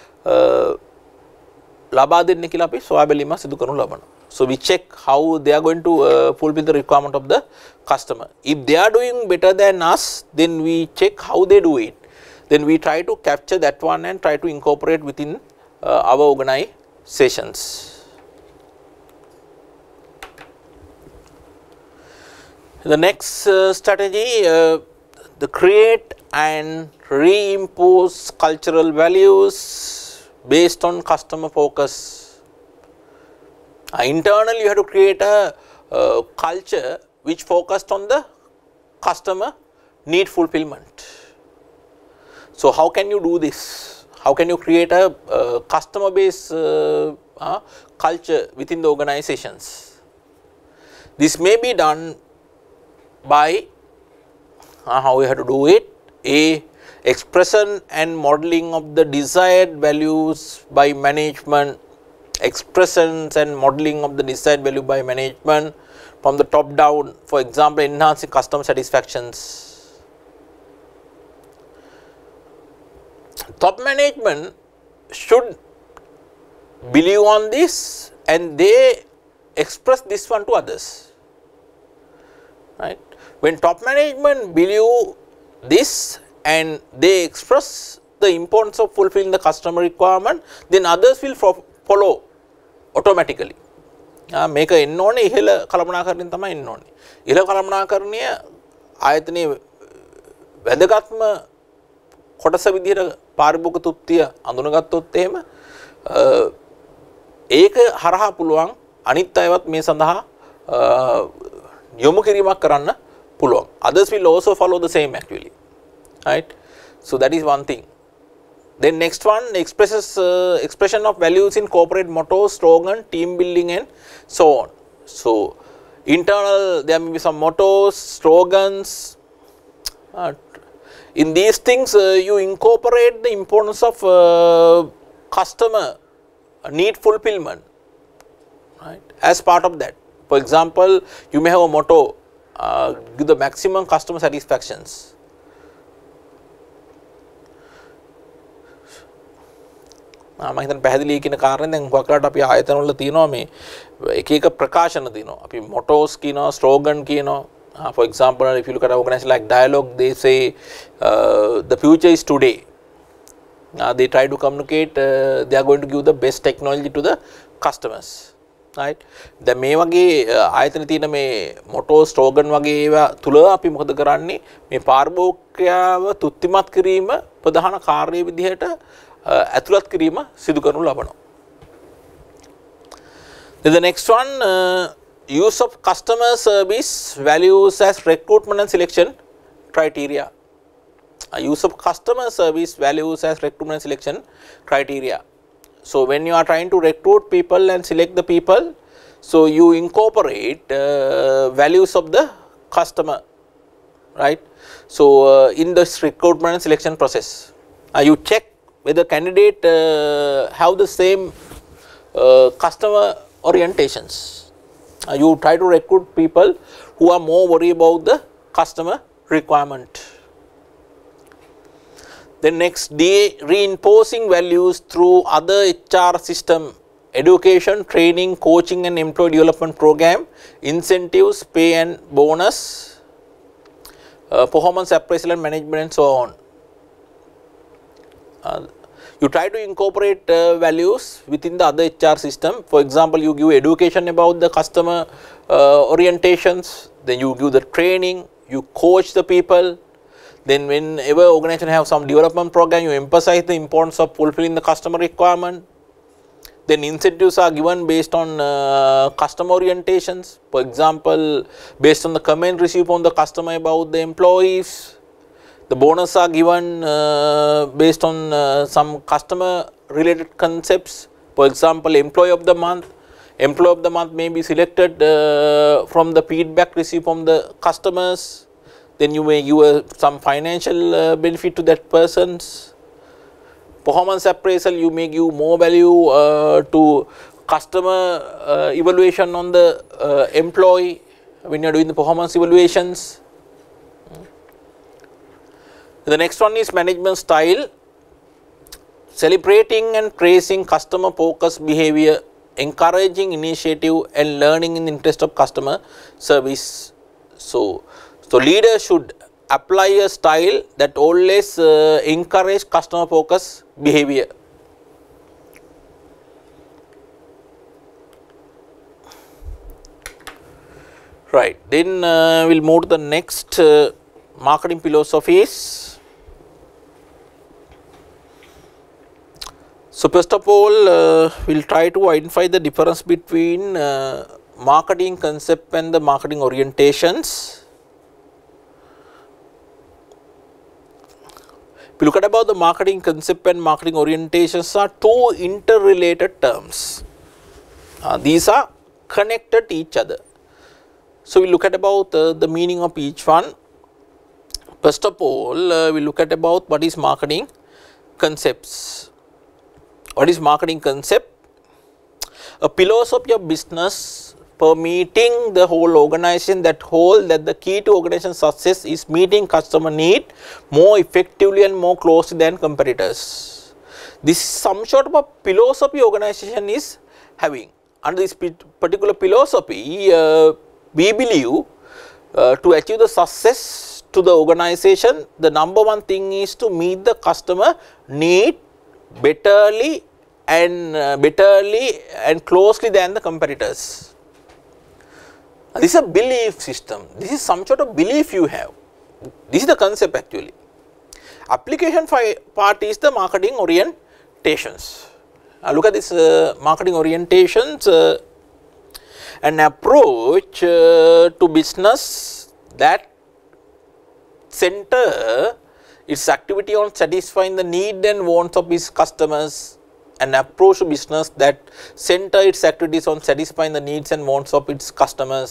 ලබා දෙන්නේ කියලා අපි සොයා බැලීමක් සිදු කරනු ලබනවා. So, we check how they are going to fulfill the requirement of the customer. If they are doing better than us, then we check how they do it. Then we try to capture that one and try to incorporate within our organizations. The next strategy, the create and reimpose cultural values based on customer focus. Internally, you have to create a culture which focused on the customer need fulfillment. So, how can you do this? How can you create a customer based culture within the organizations? This may be done by how we have to do it. A, expression and modeling of the desired values by management, expressions and modeling of the desired value by management from the top down, for example, enhancing customer satisfactions. Top management should believe on this and they express this one to others, right. When top management believe this and they express the importance of fulfilling the customer requirement, then others will follow automatically. මේක එන්න ඕනේ ඉහළ කළමනාකරණයෙන් තමයි එන්න ඕනේ. ඉහළ කළමනාකරණය ආයතනයේ වැදගත්ම කොටස විදිහට පාරිභෝගික තෘප්තිය අඳුනගත්තොත් එහෙම ඒක හරහා පුළුවන් අනිත් අයවත් මේ සඳහා යොමු කිරීමක් කරන්න පුළුවන්. Others will also follow the same actually, right. So, that is one thing. Then next one, expression of values in corporate motto, slogan, team building and so on. So, internal there may be some mottos, slogans. In these things you incorporate the importance of customer need fulfillment, right, as part of that. For example, you may have a motto, give the maximum customer satisfactions. මම හිතන්නේ පැහැදිලි කියන කාරණේ දැන් හුඟක්ලාට අපි ආයතන වල තියෙනවා මේ එක එක ප්‍රකාශන තියෙනවා. අපි mottos කියනවා, slogan කියනවා. For example, if you look at an organization like Dialog, they say the future is today. They try to communicate they are going to give the best technology to the customers. right දැන් මේ වගේ ආයතන තියෙන මේ motto slogan වගේ ඒවා තුල අපි මොකද කරන්නේ මේ පාරිභෝගිකයව තුත්තිමත් කිරීම ප්‍රධාන කාර්යය විදිහට ඇතුළත් කිරීම සිදු කරනු ලබනවා. Then the next one use of customer service values as recruitment and selection criteria. Use of customer service values as recruitment and selection criteria. So when you are trying to recruit people and select the people, so you incorporate values of the customer, right? So in this recruitment and selection process, you check whether candidate have the same customer orientations. You try to recruit people who are more worried about the customer requirement. The next day, reinforcing values through other HR system, education, training, coaching and employee development program, incentives, pay and bonus, performance appraisal and management and so on. You try to incorporate values within the other HR system. For example, you give education about the customer orientations, then you give the training, you coach the people. Then whenever organization have some development program, you emphasize the importance of fulfilling the customer requirement. Then incentives are given based on customer orientations. For example, based on the comment received from the customer about the employees. The bonus are given based on some customer related concepts. For example, employee of the month. Employee of the month may be selected from the feedback received from the customers. Then you may give some financial benefit to that person's. Performance appraisal, you may give more value to customer evaluation on the employee when you are doing the performance evaluations. The next one is management style, celebrating and praising customer focused behavior, encouraging initiative and learning in the interest of customer service. So leaders should apply a style that always encourage customer focused behavior. Right, then we'll move to the next marketing philosophies. So first of all, we'll try to identify the difference between marketing concept and the marketing orientations. If you look at about the marketing concept and marketing orientations are two interrelated terms. These are connected to each other. So we look at about the meaning of each one. First of all, we look at about what is marketing concepts. What is marketing concept? A philosophy of business permitting the whole organization that the key to organization success is meeting customer need more effectively and more closely than competitors. This is some sort of a philosophy organization is having. Under this particular philosophy, we believe to achieve the success to the organization, the number one thing is to meet the customer need betterly and closely than the competitors. This is a belief system. This is some sort of belief you have. This is the concept actually. Application part is the marketing orientations. Look at this marketing orientations. An approach to business that center its activity on satisfying the need and wants of its customers. An approach to business that center its activities on satisfying the needs and wants of its customers.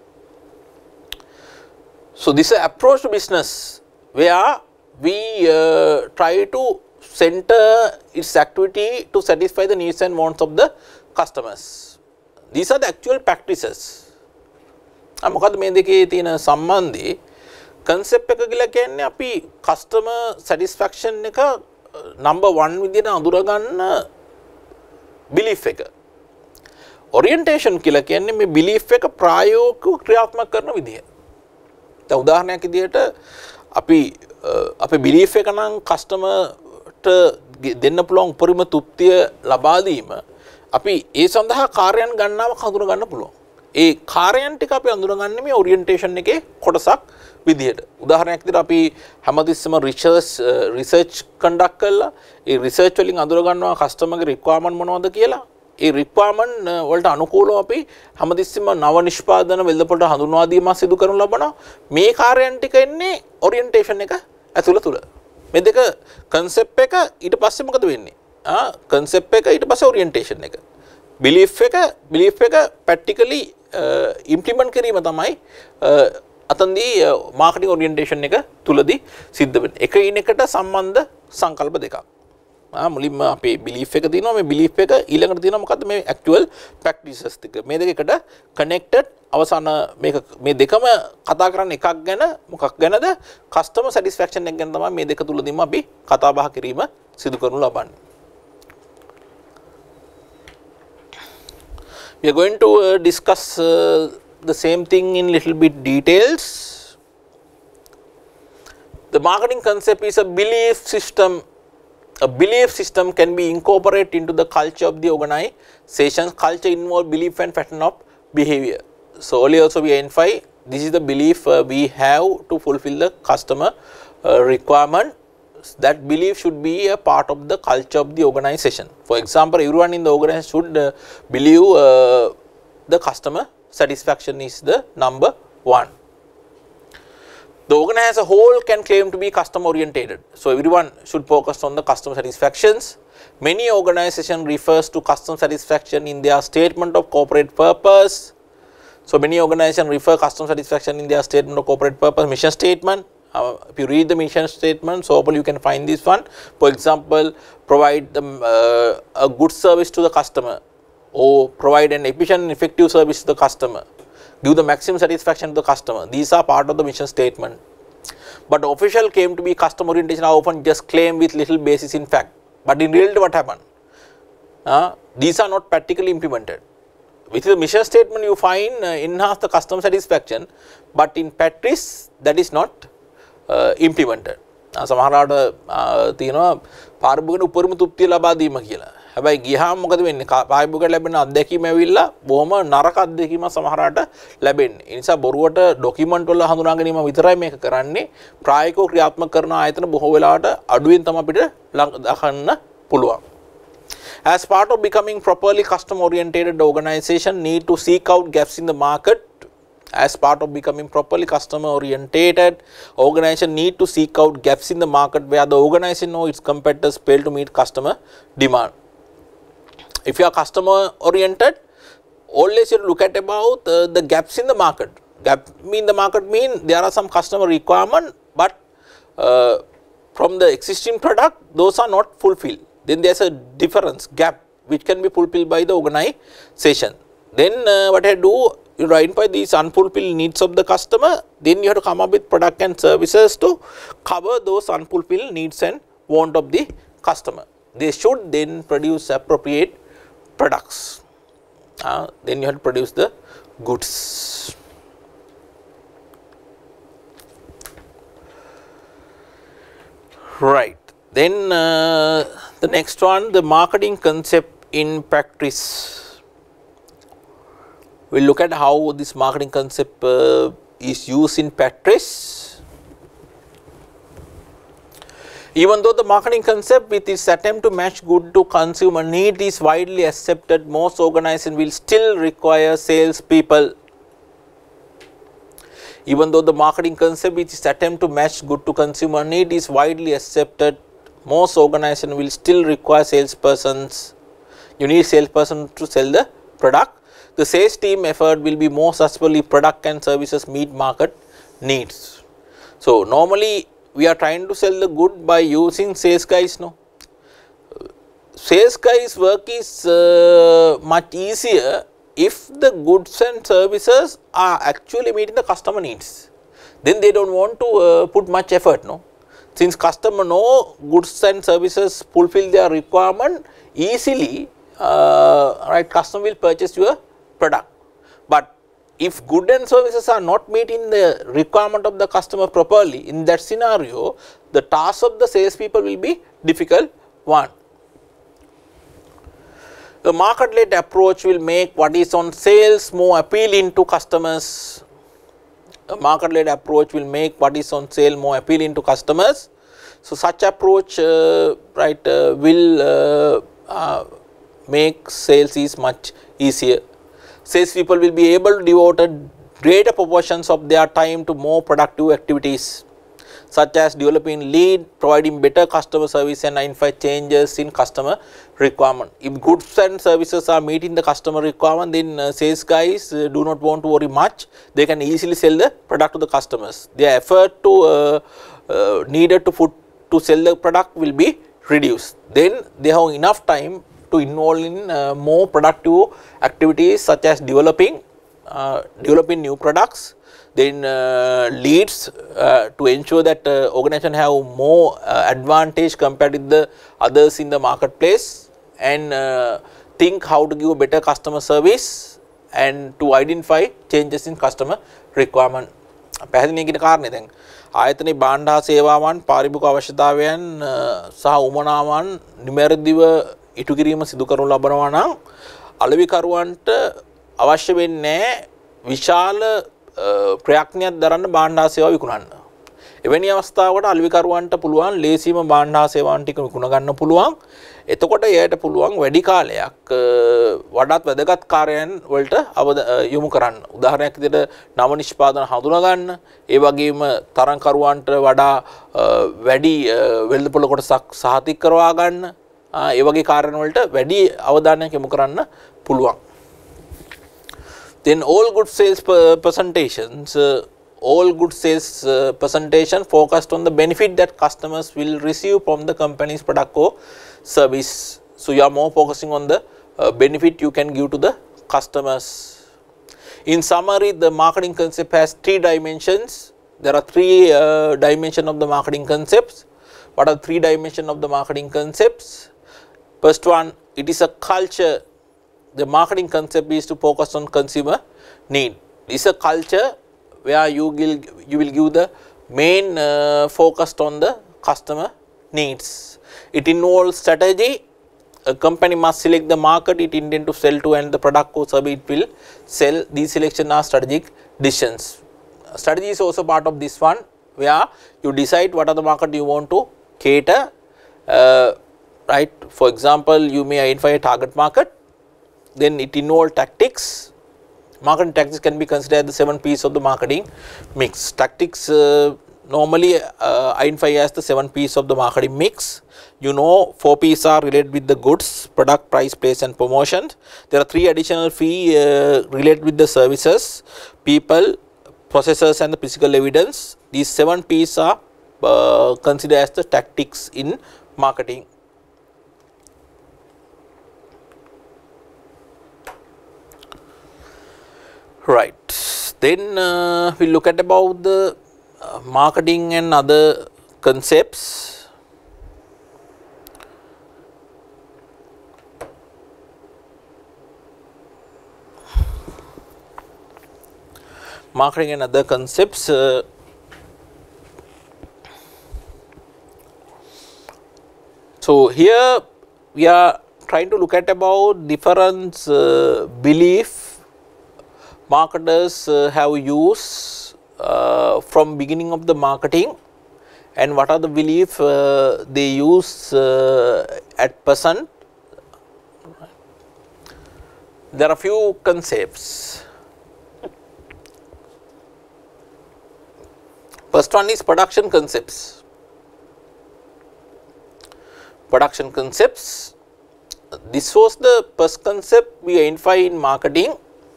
So this is an approach to business where we try to center its activity to satisfy the needs and wants of the customers. These are the actual practices. මොකද මේ දෙකේ තියෙන සම්බන්ධය concept එක කියලා කියන්නේ අපි customer satisfaction එක number 1 විදිහට අඳුර ගන්න belief එක. Orientation කියලා කියන්නේ මේ belief එක ප්‍රායෝගිකව ක්‍රියාත්මක කරන විදිහ. දැන් උදාහරණයක් විදිහට අපි අපේ belief එක නම් customer ට දෙන්න පුළුවන් උපරිම තෘප්තිය ලබා දීම අපි ඒ සඳහා කාර්යයන් ගණනාවක් හඳුන ගන්න පුළුවන්. ඒ කාර්යයන් ටික අපි අඳුනගන්නේ මේ ඔරියන්ටේෂන් එකේ කොටසක් විදිහට. උදාහරණයක් විදිහට අපි හැමතිස්සෙම රිසර්ච් කන්ඩක්ට් කරලා ඒ රිසර්ච් වලින් අඳුර ගන්නවා කස්ටමර්ගේ රික්වයර්මන්ට් මොනවද කියලා. ඒ රික්වයර්මන්ට් වලට අනුකූලව අපි හැමතිස්සෙම නව නිෂ්පාදන වෙළඳපොළට හඳුන්වා දීමක් සිදු කරනු ලබනවා. මේ කාර්යයන් ටික එන්නේ ඔරියන්ටේෂන් එක ඇතුළ තුල. මේ දෙක concept එක ඊට පස්සේ මොකද වෙන්නේ? concept එක ඊට පස්සේ orientation එක. belief එක practically implement කිරීම තමයි අතන්දී marketing orientation එක තුලදී සිද්ධ වෙන්නේ. එකිනෙකට සම්බන්ධ සංකල්ප දෙකක්. මුලින්ම අපේ belief එක තියෙනවා. මේ belief එක ඊළඟට තියෙනවා මොකද්ද මේ actual practices ටික. මේ දෙක එකට connected අවසාන මේ දෙකම කතා කරන්නේ එකක් ගැන මොකක් ගැනද? customer satisfaction එක ගැන තමයි මේ දෙක තුලදීම අපි කතා බහ කිරීම සිදු කරනු ලබන්නේ. We are going to discuss the same thing in little bit details. The marketing concept is a belief system. A belief system can be incorporated into the culture of the organization. Culture involves belief and pattern of behavior. So earlier also we identify this is the belief we have to fulfill the customer requirement. That belief should be a part of the culture of the organization. For example, everyone in the organization should believe the customer satisfaction is the number one. The organization as a whole can claim to be customer orientated. So everyone should focus on the customer satisfactions. Many organizations refers to customer satisfaction in their statement of corporate purpose. So many organizations refer customer satisfaction in their statement of corporate purpose, mission statement. If you read the mission statement, so you can find this one. For example, provide them a good service to the customer, or provide an efficient and effective service to the customer. Give the maximum satisfaction to the customer. These are part of the mission statement. But the official claim to be customer orientation are often just claim with little basis in fact. But in reality, what happened? These are not practically implemented. With the mission statement, you find enhance the customer satisfaction, but in practice, that is not implemented. සමහරවිට තියෙනවා පාරිභෝගික උපරිම තෘප්තිය ලබා දීම කියලා. හැබැයි ගියාම මොකද වෙන්නේ? පාරිභෝගිකයට ලැබෙන අත්දැකීම ඇවිල්ලා බොහොම නරක අත්දැකීමක් සමහරවිට ලැබෙන්නේ. ඒ නිසා බොරුවට ඩොකියුමන්ට් වල හඳුනා ගැනීම විතරයි මේක කරන්නේ. ප්‍රායෝගිකව ක්‍රියාත්මක කරන ආයතන බොහෝ වෙලාවට අඩුවෙන් තමයි අපිට දකින්න පුළුවන්. As part of becoming properly customer oriented, the organization need to seek out gaps in the market. As part of becoming properly customer orientated, organization need to seek out gaps in the market where the organization know its competitors fail to meet customer demand. If you are customer oriented, always you look at about the gaps in the market. Gap mean the market mean there are some customer requirement, but from the existing product those are not fulfilled. Then there is a difference gap which can be fulfilled by the organization. Then what I do, you identify these unfulfilled needs of the customer, then you have to come up with product and services to cover those unfulfilled needs and want of the customer. They should then produce appropriate products. Then you have to produce the goods. Right. Then the next one, the marketing concept in practice. We'll look at how this marketing concept is used in practice. Even though the marketing concept with its attempt to match good to consumer need is widely accepted, most organizations will still require sales people. Even though the marketing concept with its attempt to match good to consumer need is widely accepted, most organizations will still require salespersons. You need salesperson to sell the product. The sales team effort will be more successful if product and services meet market needs. So normally we are trying to sell the good by using sales guys. No, sales guys work is much easier if the goods and services are actually meeting the customer needs. Then they don't want to put much effort. No, since customer know goods and services fulfill their requirement easily, right, customer will purchase your product. But if goods and services are not meeting the requirement of the customer properly, in that scenario, the task of the salespeople will be difficult one. The market-led approach will make what is on sales more appealing to customers. A market-led approach will make what is on sale more appealing to customers. So, such approach will make sales is much easier. Sales people will be able to devote a greater proportions of their time to more productive activities, such as developing lead, providing better customer service and identify changes in customer requirement. If goods and services are meeting the customer requirement, then sales guys do not want to worry much. They can easily sell the product to the customers. Their effort to needed to put to sell the product will be reduced. Then they have enough time to involve in more productive activities such as developing new products, then leads to ensure that organization have more advantage compared with the others in the marketplace, and think how to give a better customer service and to identify changes in customer requirement. පැහැදිලි කියන කාරණේ දැන් ආයතනයේ භාණ්ඩ හා සේවාවන් පාරිභෝගික අවශ්‍යතාවයන් සහ උමනාවන් නිවැරදිව ඉටු කිරීම සිදු කරනු ලබනවා නම් අලෙවිකරුවන්ට අවශ්‍ය වෙන්නේ විශාල ප්‍රයත්නයක් දරන්න භාණ්ඩ හා සේවා විකුණන්න. එවැනි අවස්ථාවකට අලෙවිකරුවන්ට පුළුවන් ලේසියම භාණ්ඩ හා සේවාවන් ටික විකුණ ගන්න පුළුවන්. එතකොට එයාට පුළුවන් වැඩි කාලයක් වඩාත් වැදගත් කාර්යයන් වලට යොමු කරන්න. උදාහරණයක් විදිහට නව නිෂ්පාදන හඳුනා ගන්න, ඒ වගේම තරංකරුවන්ට වඩා වැඩි වෙළඳපොළ කොටසක් සහතික කරවා ගන්න, ඒ වගේ කාර්යයන් වලට වැඩි අවධානයක් යොමු කරන්න පුළුවන්. Then all good sales presentations focused on the benefit that customers will receive from the company's product or service. So, you are more focusing on the benefit you can give to the customers. In summary, the marketing concept has 3 dimensions. There are 3 dimensions of the marketing concepts. What are 3 dimensions of the marketing concepts? First one, it is a culture. The marketing concept is to focus on consumer need. It is a culture where you will give the main focus on the customer needs. It involves strategy. A company must select the market it intends to sell to and the product or service it will sell. These selections are strategic decisions. Strategy is also part of this one, where you decide what are the market you want to cater. Right? For example, you may identify a target market. Then it involves tactics. Marketing tactics can be considered the 7 P's of the marketing mix. Tactics normally identify as the 7 P's of the marketing mix. You know, 4 P's are related with the goods, product, price, place and promotions. There are 3 additional P related with the services, people, processes and the physical evidence. These 7 P's are considered as the tactics in marketing. Right. Then we look at about the marketing and other concepts. Marketing and other concepts. So here we are trying to look at about different belief marketers have used from beginning of the marketing, and what are the belief they use at present. There are few concepts. First one is production concepts. Production concepts. This was the first concept we identify in marketing.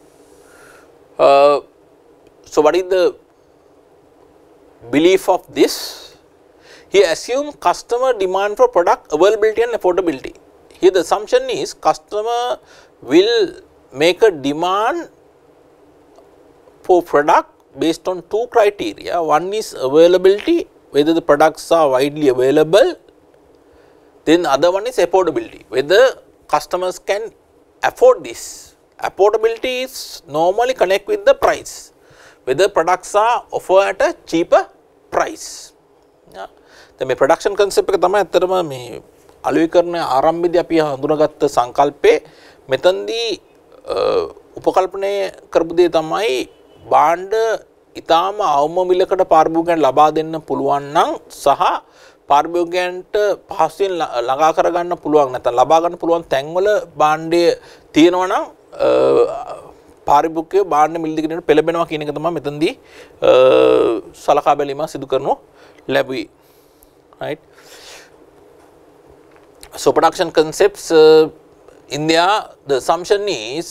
So, what is the belief of this? He assumes customer demand for product availability and affordability. Here the assumption is customer will make a demand for product based on 2 criteria. One is availability, whether the products are widely available. Then other one is affordability, whether customers can afford this. Affordability is normally connect with the price, whether products are offered at a cheaper price. The production concept එක තමයි අතරම මේ අලුයකරණ ආරම්භයේදී අපි හඳුනාගත්ත සංකල්පේ මෙතනදී උපකල්පනය කරපු දේ තමයි භාණ්ඩ ඊටාම අවම මිලකට පාරිභෝගිකයන්ට ලබා දෙන්න පුළුවන් නම් සහ පාරිභෝගිකයන්ට පහසුවෙන් ළඟා කරගන්න පුළුවන් නැත්නම් ලබා ගන්න පුළුවන් තැන්වල භාණ්ඩය තියෙනවා නම් පාරිභෝගිකයෝ භාණ්ඩ මිලදී ගැනීමට පෙළඹෙනවා කියන එක තමයි මෙතනදී සලකා බැලීම සිදු කරනු ලැබුවේ. Right. So production concepts in there, the assumption is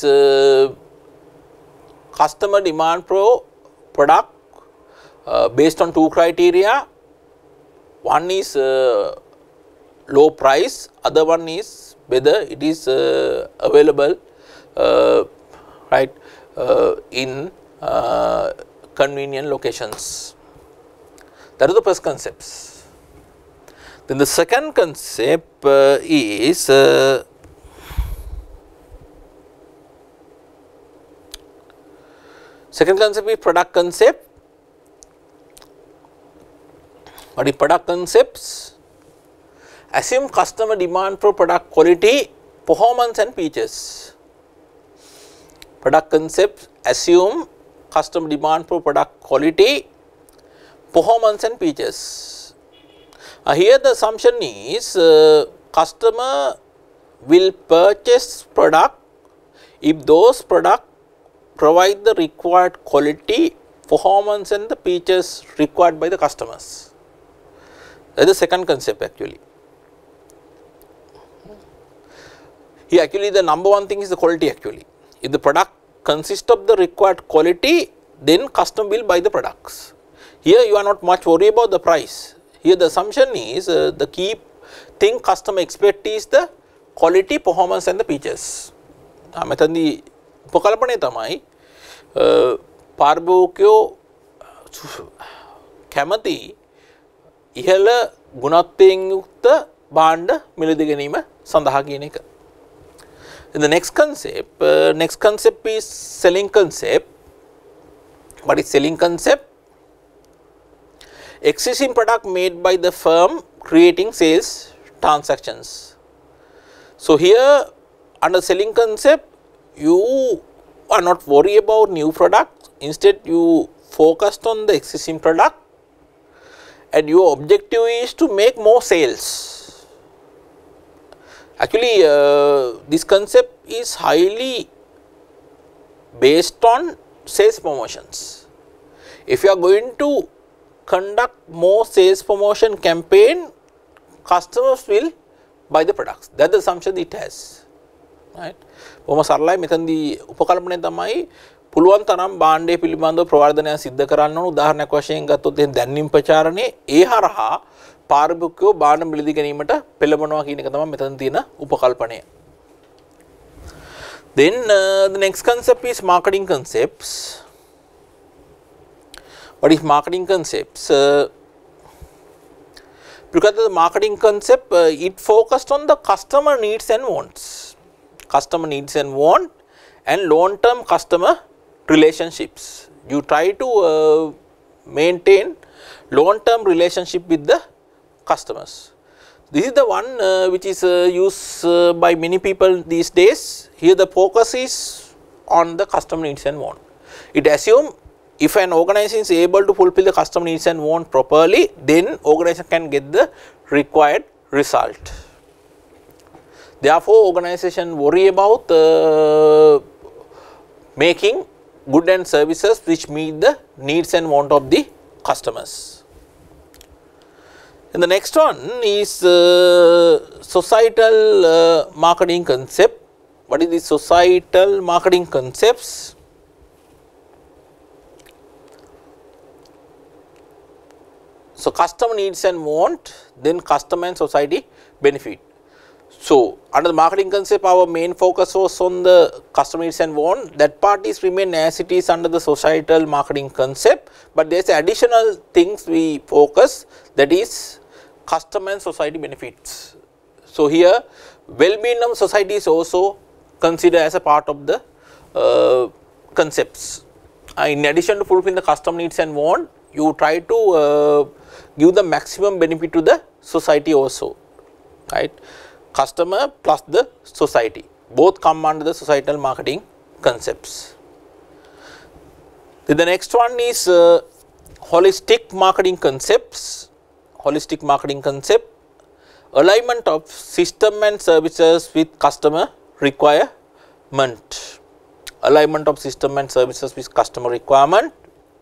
customer demand for product based on two criteria. One is low price, other one is whether it is available right in convenient locations. That is the first concepts. Then the second concept is product concept. What is product concepts? Assume customer demand for product quality, performance and features. Product concepts assume customer demand for product quality, performance and features. Here the assumption is customer will purchase product if those product provide the required quality, performance and the features required by the customers. That is the second concept actually. Here actually the number one thing is the quality actually. If the product consists of the required quality, then customer will buy the products. Here you are not much worried about the price. Here the assumption is the key thing customer expect is the quality, performance and the features. මෙතනදී උපකල්පනය තමයි පාරිභෝගිකයෝ කැමති ඉහළ ගුණත්වයෙන් යුක්ත භාණ්ඩ මිලදී ගැනීම සඳහා කියන එක. And the next concept is selling concept. What is selling concept? Existing product made by the firm creating sales transactions. So here under selling concept you are not worried about new product, instead you focused on the existing product and your objective is to make more sales. Actually this concept is highly based on sales promotions. If you are going to conduct more sales promotion campaign, customers will buy the products. That is the assumption it has. Right. බොහොම සරලයි මෙතනදී උපකල්පනය තමයි පුළුවන් තරම් භාණ්ඩය පිළිබඳව ප්‍රවර්ධනය සිද්ධ කරන්න ඕන. උදාහරණයක් වශයෙන් ගත්තොත් එහෙනම් දැන්වීම් ප්‍රචාරණයේ ඒ හරහා පාරිභෝගිකයෝ භාණ්ඩ මිලදී ගැනීමට පෙළඹෙනවා කියන එක තමයි මෙතන තියෙන උපකල්පනය. Then the next concept is marketing concepts. What is marketing concepts? Because the marketing concept it focused on the customer needs and wants. Customer needs and want and long-term customer relationships. You try to maintain long-term relationship with the customers. This is the one which is used by many people these days. Here the focus is on the customer needs and want. It assumes if an organization is able to fulfill the customer needs and want properly, then organization can get the required result. Therefore, organization worry about making goods and services which meet the needs and want of the customers. And the next one is societal marketing concept. What is the societal marketing concepts? So customer needs and want, then customer and society benefit. So under the marketing concept, our main focus was on the customer needs and want. That part is remain as it is under the societal marketing concept, but there is additional things we focus, that is customer and society benefits. So here well-being of society is also considered as a part of the concepts. In addition to fulfilling the customer needs and want, you try to give the maximum benefit to the society also. right? Customer plus the society, both come under the societal marketing concepts. Then the next one is holistic marketing concepts. Holistic marketing concept, alignment of system and services with customer requirement. Alignment of system and services with customer requirement.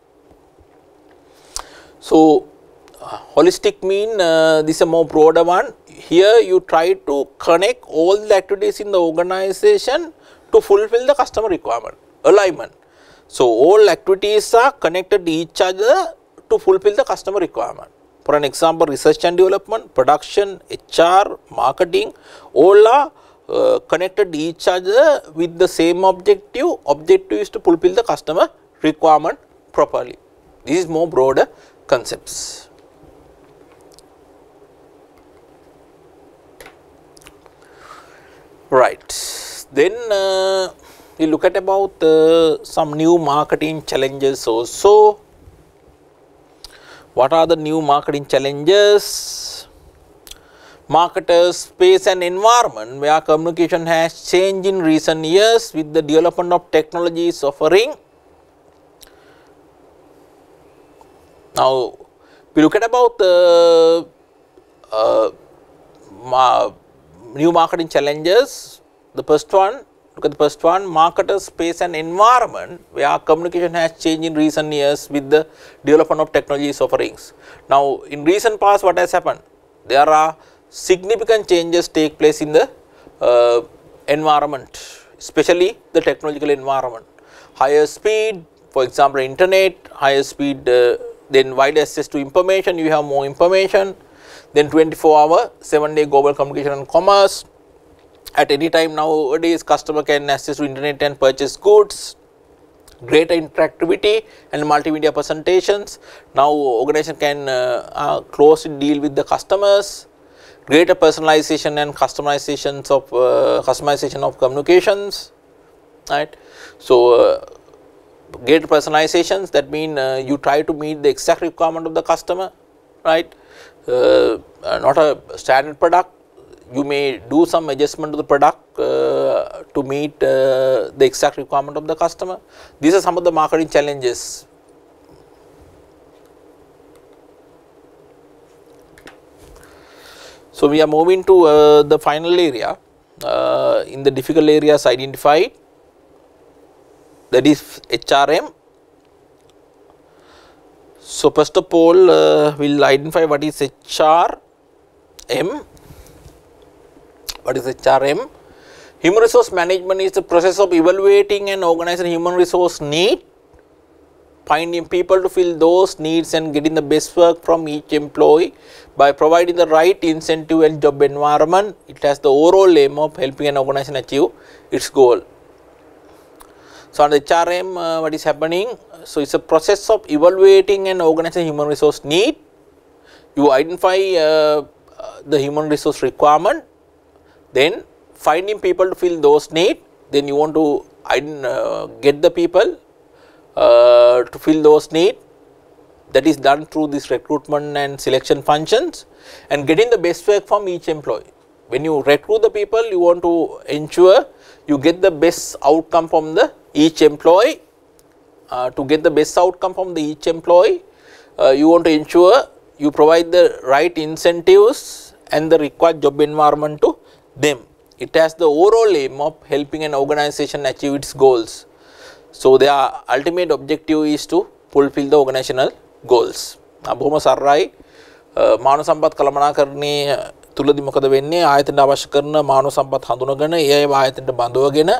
So, holistic mean this is a more broader one. Here you try to connect all the activities in the organization to fulfill the customer requirement. Alignment. So, all activities are connected to each other to fulfill the customer requirement. For an example, research and development, production, HR, marketing, all are connected to each other with the same objective. Objective is to fulfill the customer requirement properly. This is more broader concepts. Right. Then we look at about some new marketing challenges also. What are the new marketing challenges? Marketers space an environment where communication has changed in recent years with the development of technologies offering. Now, we look at about the new marketing challenges. The first one, look at the first one, marketers space an environment where communication has changed in recent years with the development of technologies offerings. Now, in recent past, what has happened? There are significant changes take place in the environment, especially the technological environment. Higher speed, for example, internet, higher speed, then wide access to information, you have more information, then 24-hour, 7-day global communication and commerce. At any time nowadays, customer can access to internet and purchase goods, greater interactivity and multimedia presentations. Now, organization can closely deal with the customers, greater personalization and customization of communications, right. So, greater personalizations, that mean you try to meet the exact requirement of the customer, right. Not a standard product, you may do some adjustment to the product to meet the exact requirement of the customer. These are some of the marketing challenges. So, we are moving to the final area in the difficult areas identified, that is HRM. So, first of all, we will identify what is HRM. What is HRM? Human resource management is the process of evaluating and organizing human resource need, finding people to fill those needs and getting the best work from each employee by providing the right incentive and job environment. It has the overall aim of helping an organization achieve its goal. So, on the HRM, what is happening? So, it is a process of evaluating and organizing human resource need. You identify the human resource requirement, then finding people to fill those needs, then you want to get the people to fill those needs. That is done through this recruitment and selection functions, and getting the best work from each employee. When you recruit the people, you want to ensure you get the best outcome from each employee. To get the best outcome from each employee, you want to ensure you provide the right incentives and the required job environment to them. It has the overall aim of helping an organization achieve its goals. So, their ultimate objective is to fulfill the organizational goals. බොහොම සරලයි මානව සම්පත් කළමනාකරණයේ තුලදී මොකද වෙන්නේ ආයතන අවශ්‍ය කරන මානව සම්පත් හඳුනගෙන ඒ අය ආයතනට බඳවගෙන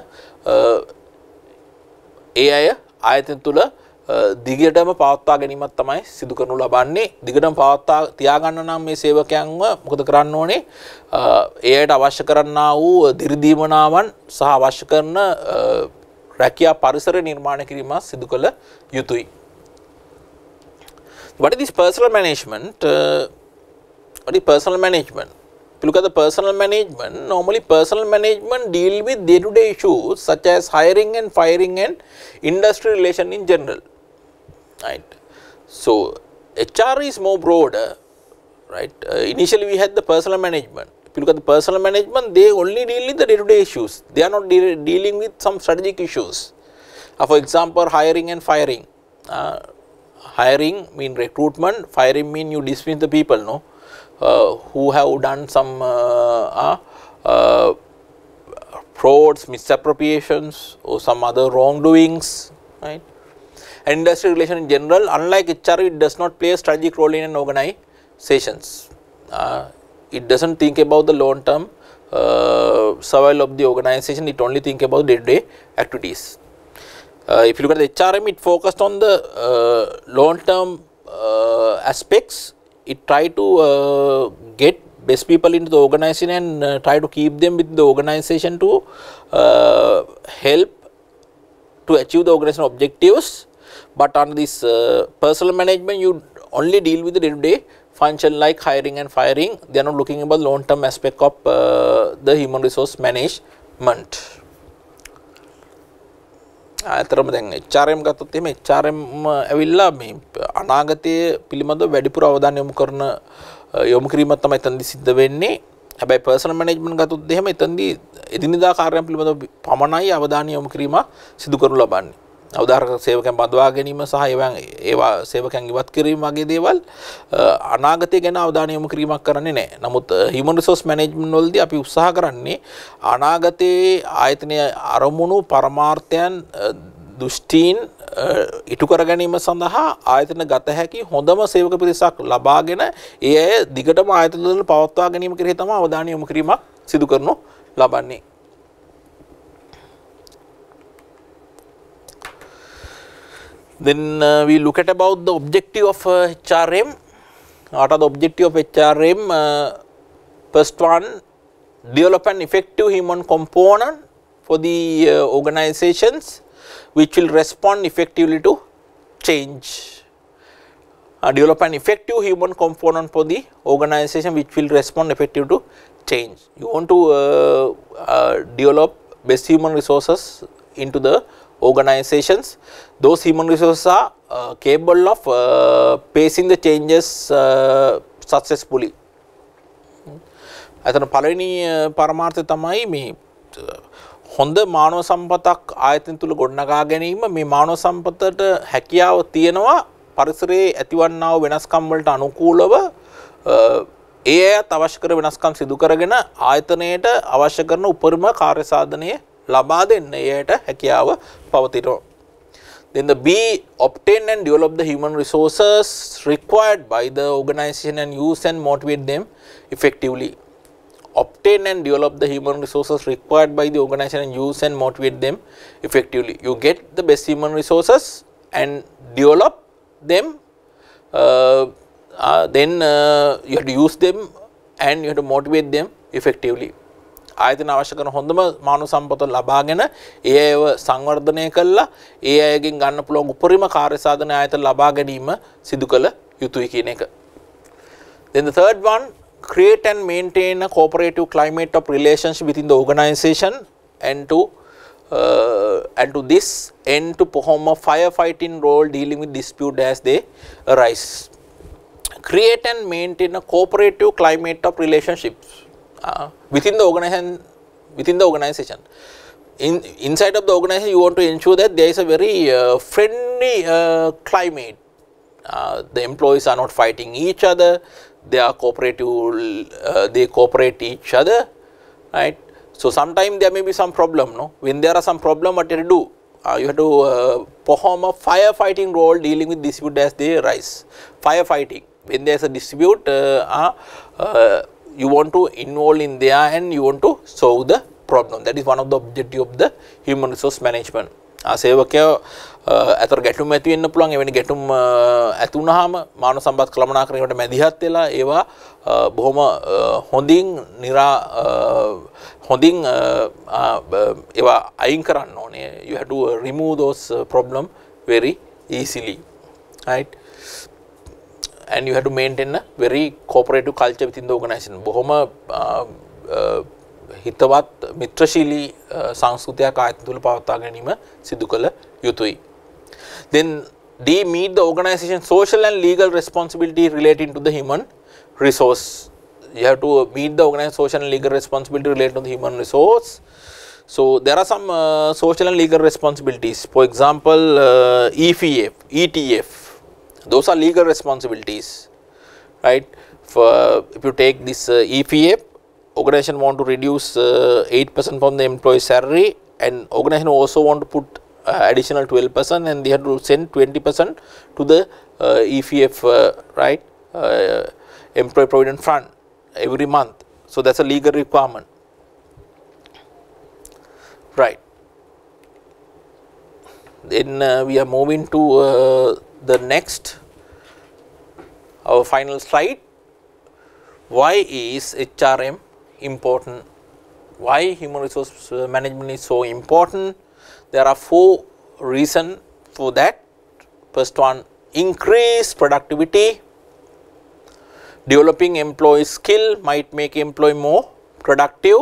ඒ අය ආයතන තුල දිගටම පවත්වා ගැනීමක් තමයි සිදු කරනු ලබන්නේ. දිගටම පවත්වා තියාගන්න නම් මේ සේවකයන්ව මොකද කරන්න ඕනේ? ඒ අයට අවශ්‍ය කරන්නා වූ දිරිදීමනාවන් සහ අවශ්‍ය කරන රැකියා පරිසර නිර්මාණය කිරීම සිදු කළ යුතුයි. What is this personal management? What is personal management? If you look at the personal management, normally personal management deal with day-to-day issues such as hiring and firing and industry relation in general, right. So, HR is more broader, right. Initially we had the personal management. If you look at the personal management, they only deal with the day-to-day issues. They are not dealing with some strategic issues. For example, hiring and firing. Hiring mean recruitment, firing mean you dismiss the people, no, who have done some frauds, misappropriations, or some other wrongdoings, right? And industry relation in general, unlike HR, it does not play a strategic role in an organizations. It doesn't think about the long-term survival of the organization. It only think about day-to-day activities. If you look at the HRM, it focused on the long-term aspects. It try to get best people into the organization and try to keep them with the organization to help to achieve the organization objectives. But on this personal management, you only deal with the day-to-day function like hiring and firing. They are not looking about long-term aspect of the human resource management. අතරම දැන් HRM ගත්තොත් එහෙම HRM ඇවිල්ලා මේ අනාගතයේ පිළිබඳව වැඩිපුර අවධානය යොමු කිරීමක් තමයි එතනදි සිද්ධ වෙන්නේ. හැබැයි පර්සනල් මැනේජ්මන්ට් ගත්තොත් එහෙම එතනදි එදිනෙදා කාර්යයන් පිළිබඳව පමණයි අවධානය යොමු කිරීම සිදු කරනු ලබන්නේ. උදාහරණයක් සේවකයන් බඳවා ගැනීම සහ ඒවා සේවකයන් ඉවත් කිරීම වගේ දේවල් අනාගතය ගැන අවධානය යොමු කිරීමක් කරන්නේ නැහැ. නමුත් human resource management වලදී අපි උත්සාහ කරන්නේ අනාගතයේ ආයතනයේ අරමුණු පරමාර්ථයන් දෘෂ්ටීන් ඉටු කර ගැනීම සඳහා ආයතන ගත හැකි හොඳම සේවක පිරිසක් ලබාගෙන ඒ අය දිගටම ආයතන වල පවත්වා ගැනීම කෙරෙහි තමයි අවධානය යොමු කිරීමක් සිදු කරනු ලබන්නේ. Then we look at about the objective of HRM. What are the objective of HRM? First one, develop an effective human component for the organizations which will respond effectively to change. Develop an effective human component for the organization which will respond effectively to change. You want to develop best human resources into the organizations. Those human resources are capable of facing the changes successfully. අතන පළවෙනි පරමාර්ථය තමයි මේ හොඳ මානව සම්පතක් ආයතන තුල ගොඩනගා ගැනීම. මේ මානව සම්පතට හැකියාව තියෙනවා පරිසරයේ ඇතිවන්නා වූ වෙනස්කම් වලට අනුකූලව ඒ අයත් අවශ්‍ය කර වෙනස්කම් සිදු කරගෙන ආයතනයට අවශ්‍ය කරන උපරිම කාර්ය සාධනය ලබා දෙන්න එයට හැකියාව පවතිනවා. Then the B, obtain and develop the human resources required by the organization and use and motivate them effectively. Obtain and develop the human resources required by the organization and use and motivate them effectively. You get the best human resources and develop them, then you have to use them and you have to motivate them effectively. ආයතන අවශ්‍ය කරන හොඳම මානව සම්පත ලබාගෙන ඒ අයව සංවර්ධනය කළා ඒ අයගෙන් ගන්න පුළුවන් උපරිම කාර්ය සාධන ආයතන ලබා ගැනීම සිදු කළ යුතුයි කියන එක. Then the third one, create and maintain a cooperative climate of relationship within the organization and to this end to perform a firefighting role dealing with dispute as they arise. Create and maintain a cooperative climate of relationships within the organization. Inside of the organization, you want to ensure that there is a very friendly climate. The employees are not fighting each other. They are cooperative. They cooperate each other, right? So sometimes there may be some problem. No, when there are some problem, what you have to do? You have to perform a firefighting role dealing with dispute as they arise. Firefighting. When there is a dispute, you want to involve in there and you want to solve the problem. That is one of the objective of the human resource management. සේවකයෝ අතර ගැටුම් ඇති වෙන්න පුළුවන්. එවැනි ගැටුම් ඇති වුනහම මානව සම්පත් කළමනාකරණයට මැදිහත් වෙලා ඒවා බොහොම හොඳින් ඒවා අයින් කරන්න ඕනේ. You have to remove those problem very easily, right? And you have to maintain a very cooperative culture within the organization. බොහොම හිතවත් මිත්‍රශීලී සංස්කෘතියක් ආයතන තුල පවත්වා ගැනීම සිදු කළ යුතුයි. Then D, meet the organization social and legal responsibility relating to the human resource. you have to meet the organized social and legal responsibility related to the human resource. So there are some social and legal responsibilities. For example, EFF, ETF, those are legal responsibilities, right? For if you take this EFF, organization want to reduce 8% from the employee salary, and organization also want to put additional 12%, and they have to send 20% to the EFF, right, employee provident fund every month. So that's a legal requirement, right? Then we are moving to the next, our final slide. Why is HRM important? Why human resource management is so important? There are 4 reasons for that. First one, increase productivity. Developing employee skill might make employee more productive.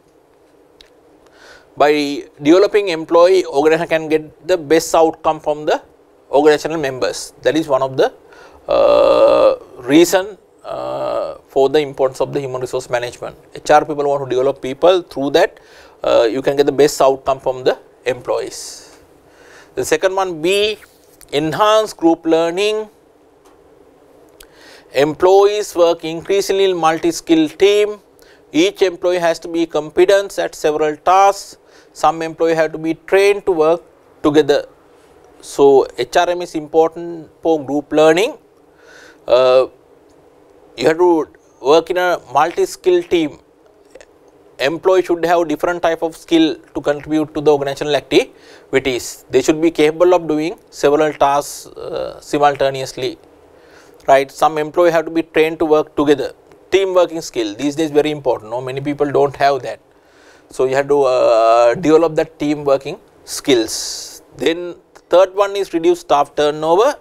By developing employee, organization can get the best outcome from the organizational members. That is one of the reason for the importance of the human resource management. HR people want to develop people, through that you can get the best outcome from the employees. The second one, B, enhance group learning. Employees work increasingly in multi-skilled team. Each employee has to be competent at several tasks. Some employees have to be trained to work together. So HRM is important for group learning. You have to work in a multi-skilled team. Employee should have different type of skill to contribute to the organizational activities. They should be capable of doing several tasks simultaneously, right? Some employee have to be trained to work together. Team working skill these days very important. No, many people don't have that. So you have to develop that team working skills. Then third one is reduce staff turnover.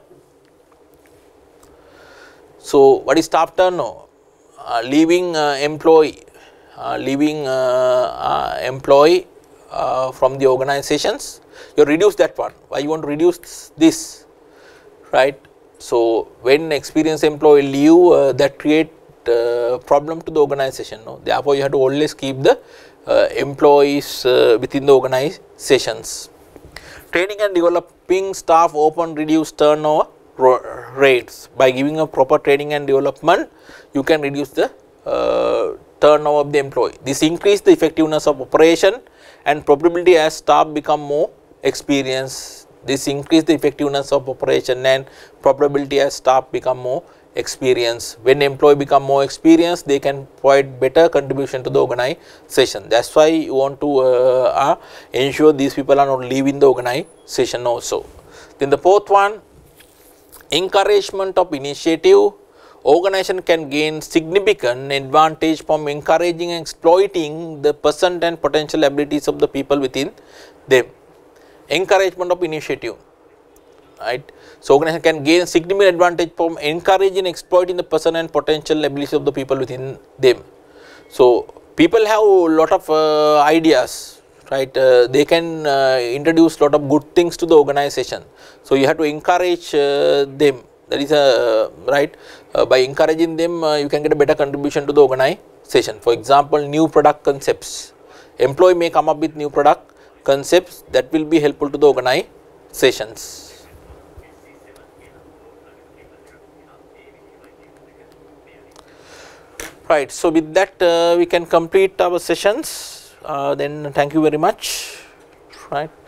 So what is staff turnover? Leaving employee from the organizations. You reduce that one. Why you want to reduce this, right? So when experienced employee leave, that create problem to the organization. No? Therefore, you have to always keep the employees within the organizations. Training and developing staff often reduce turnover rates. By giving a proper training and development, you can reduce the turnover of the employee. This increase the effectiveness of operation and probability as staff become more experienced. This increase the effectiveness of operation and probability as staff become more experienced. When employee become more experienced, they can provide better contribution to the organization. That's why you want to ensure these people are not leaving the organization also. Then the fourth one, encouragement of initiative. Organization can gain significant advantage from encouraging and exploiting the present and potential abilities of the people within them. Encouragement of initiative, right? So organization can gain significant advantage from encouraging and exploiting the present and potential abilities of the people within them. So people have a lot of ideas, right? They can introduce lot of good things to the organization. So you have to encourage them. That is right. By encouraging them, you can get a better contribution to the organization. For example, new product concepts. Employee may come up with new product concepts that will be helpful to the organizations. Right. So with that, we can complete our sessions. Then thank you very much. Right.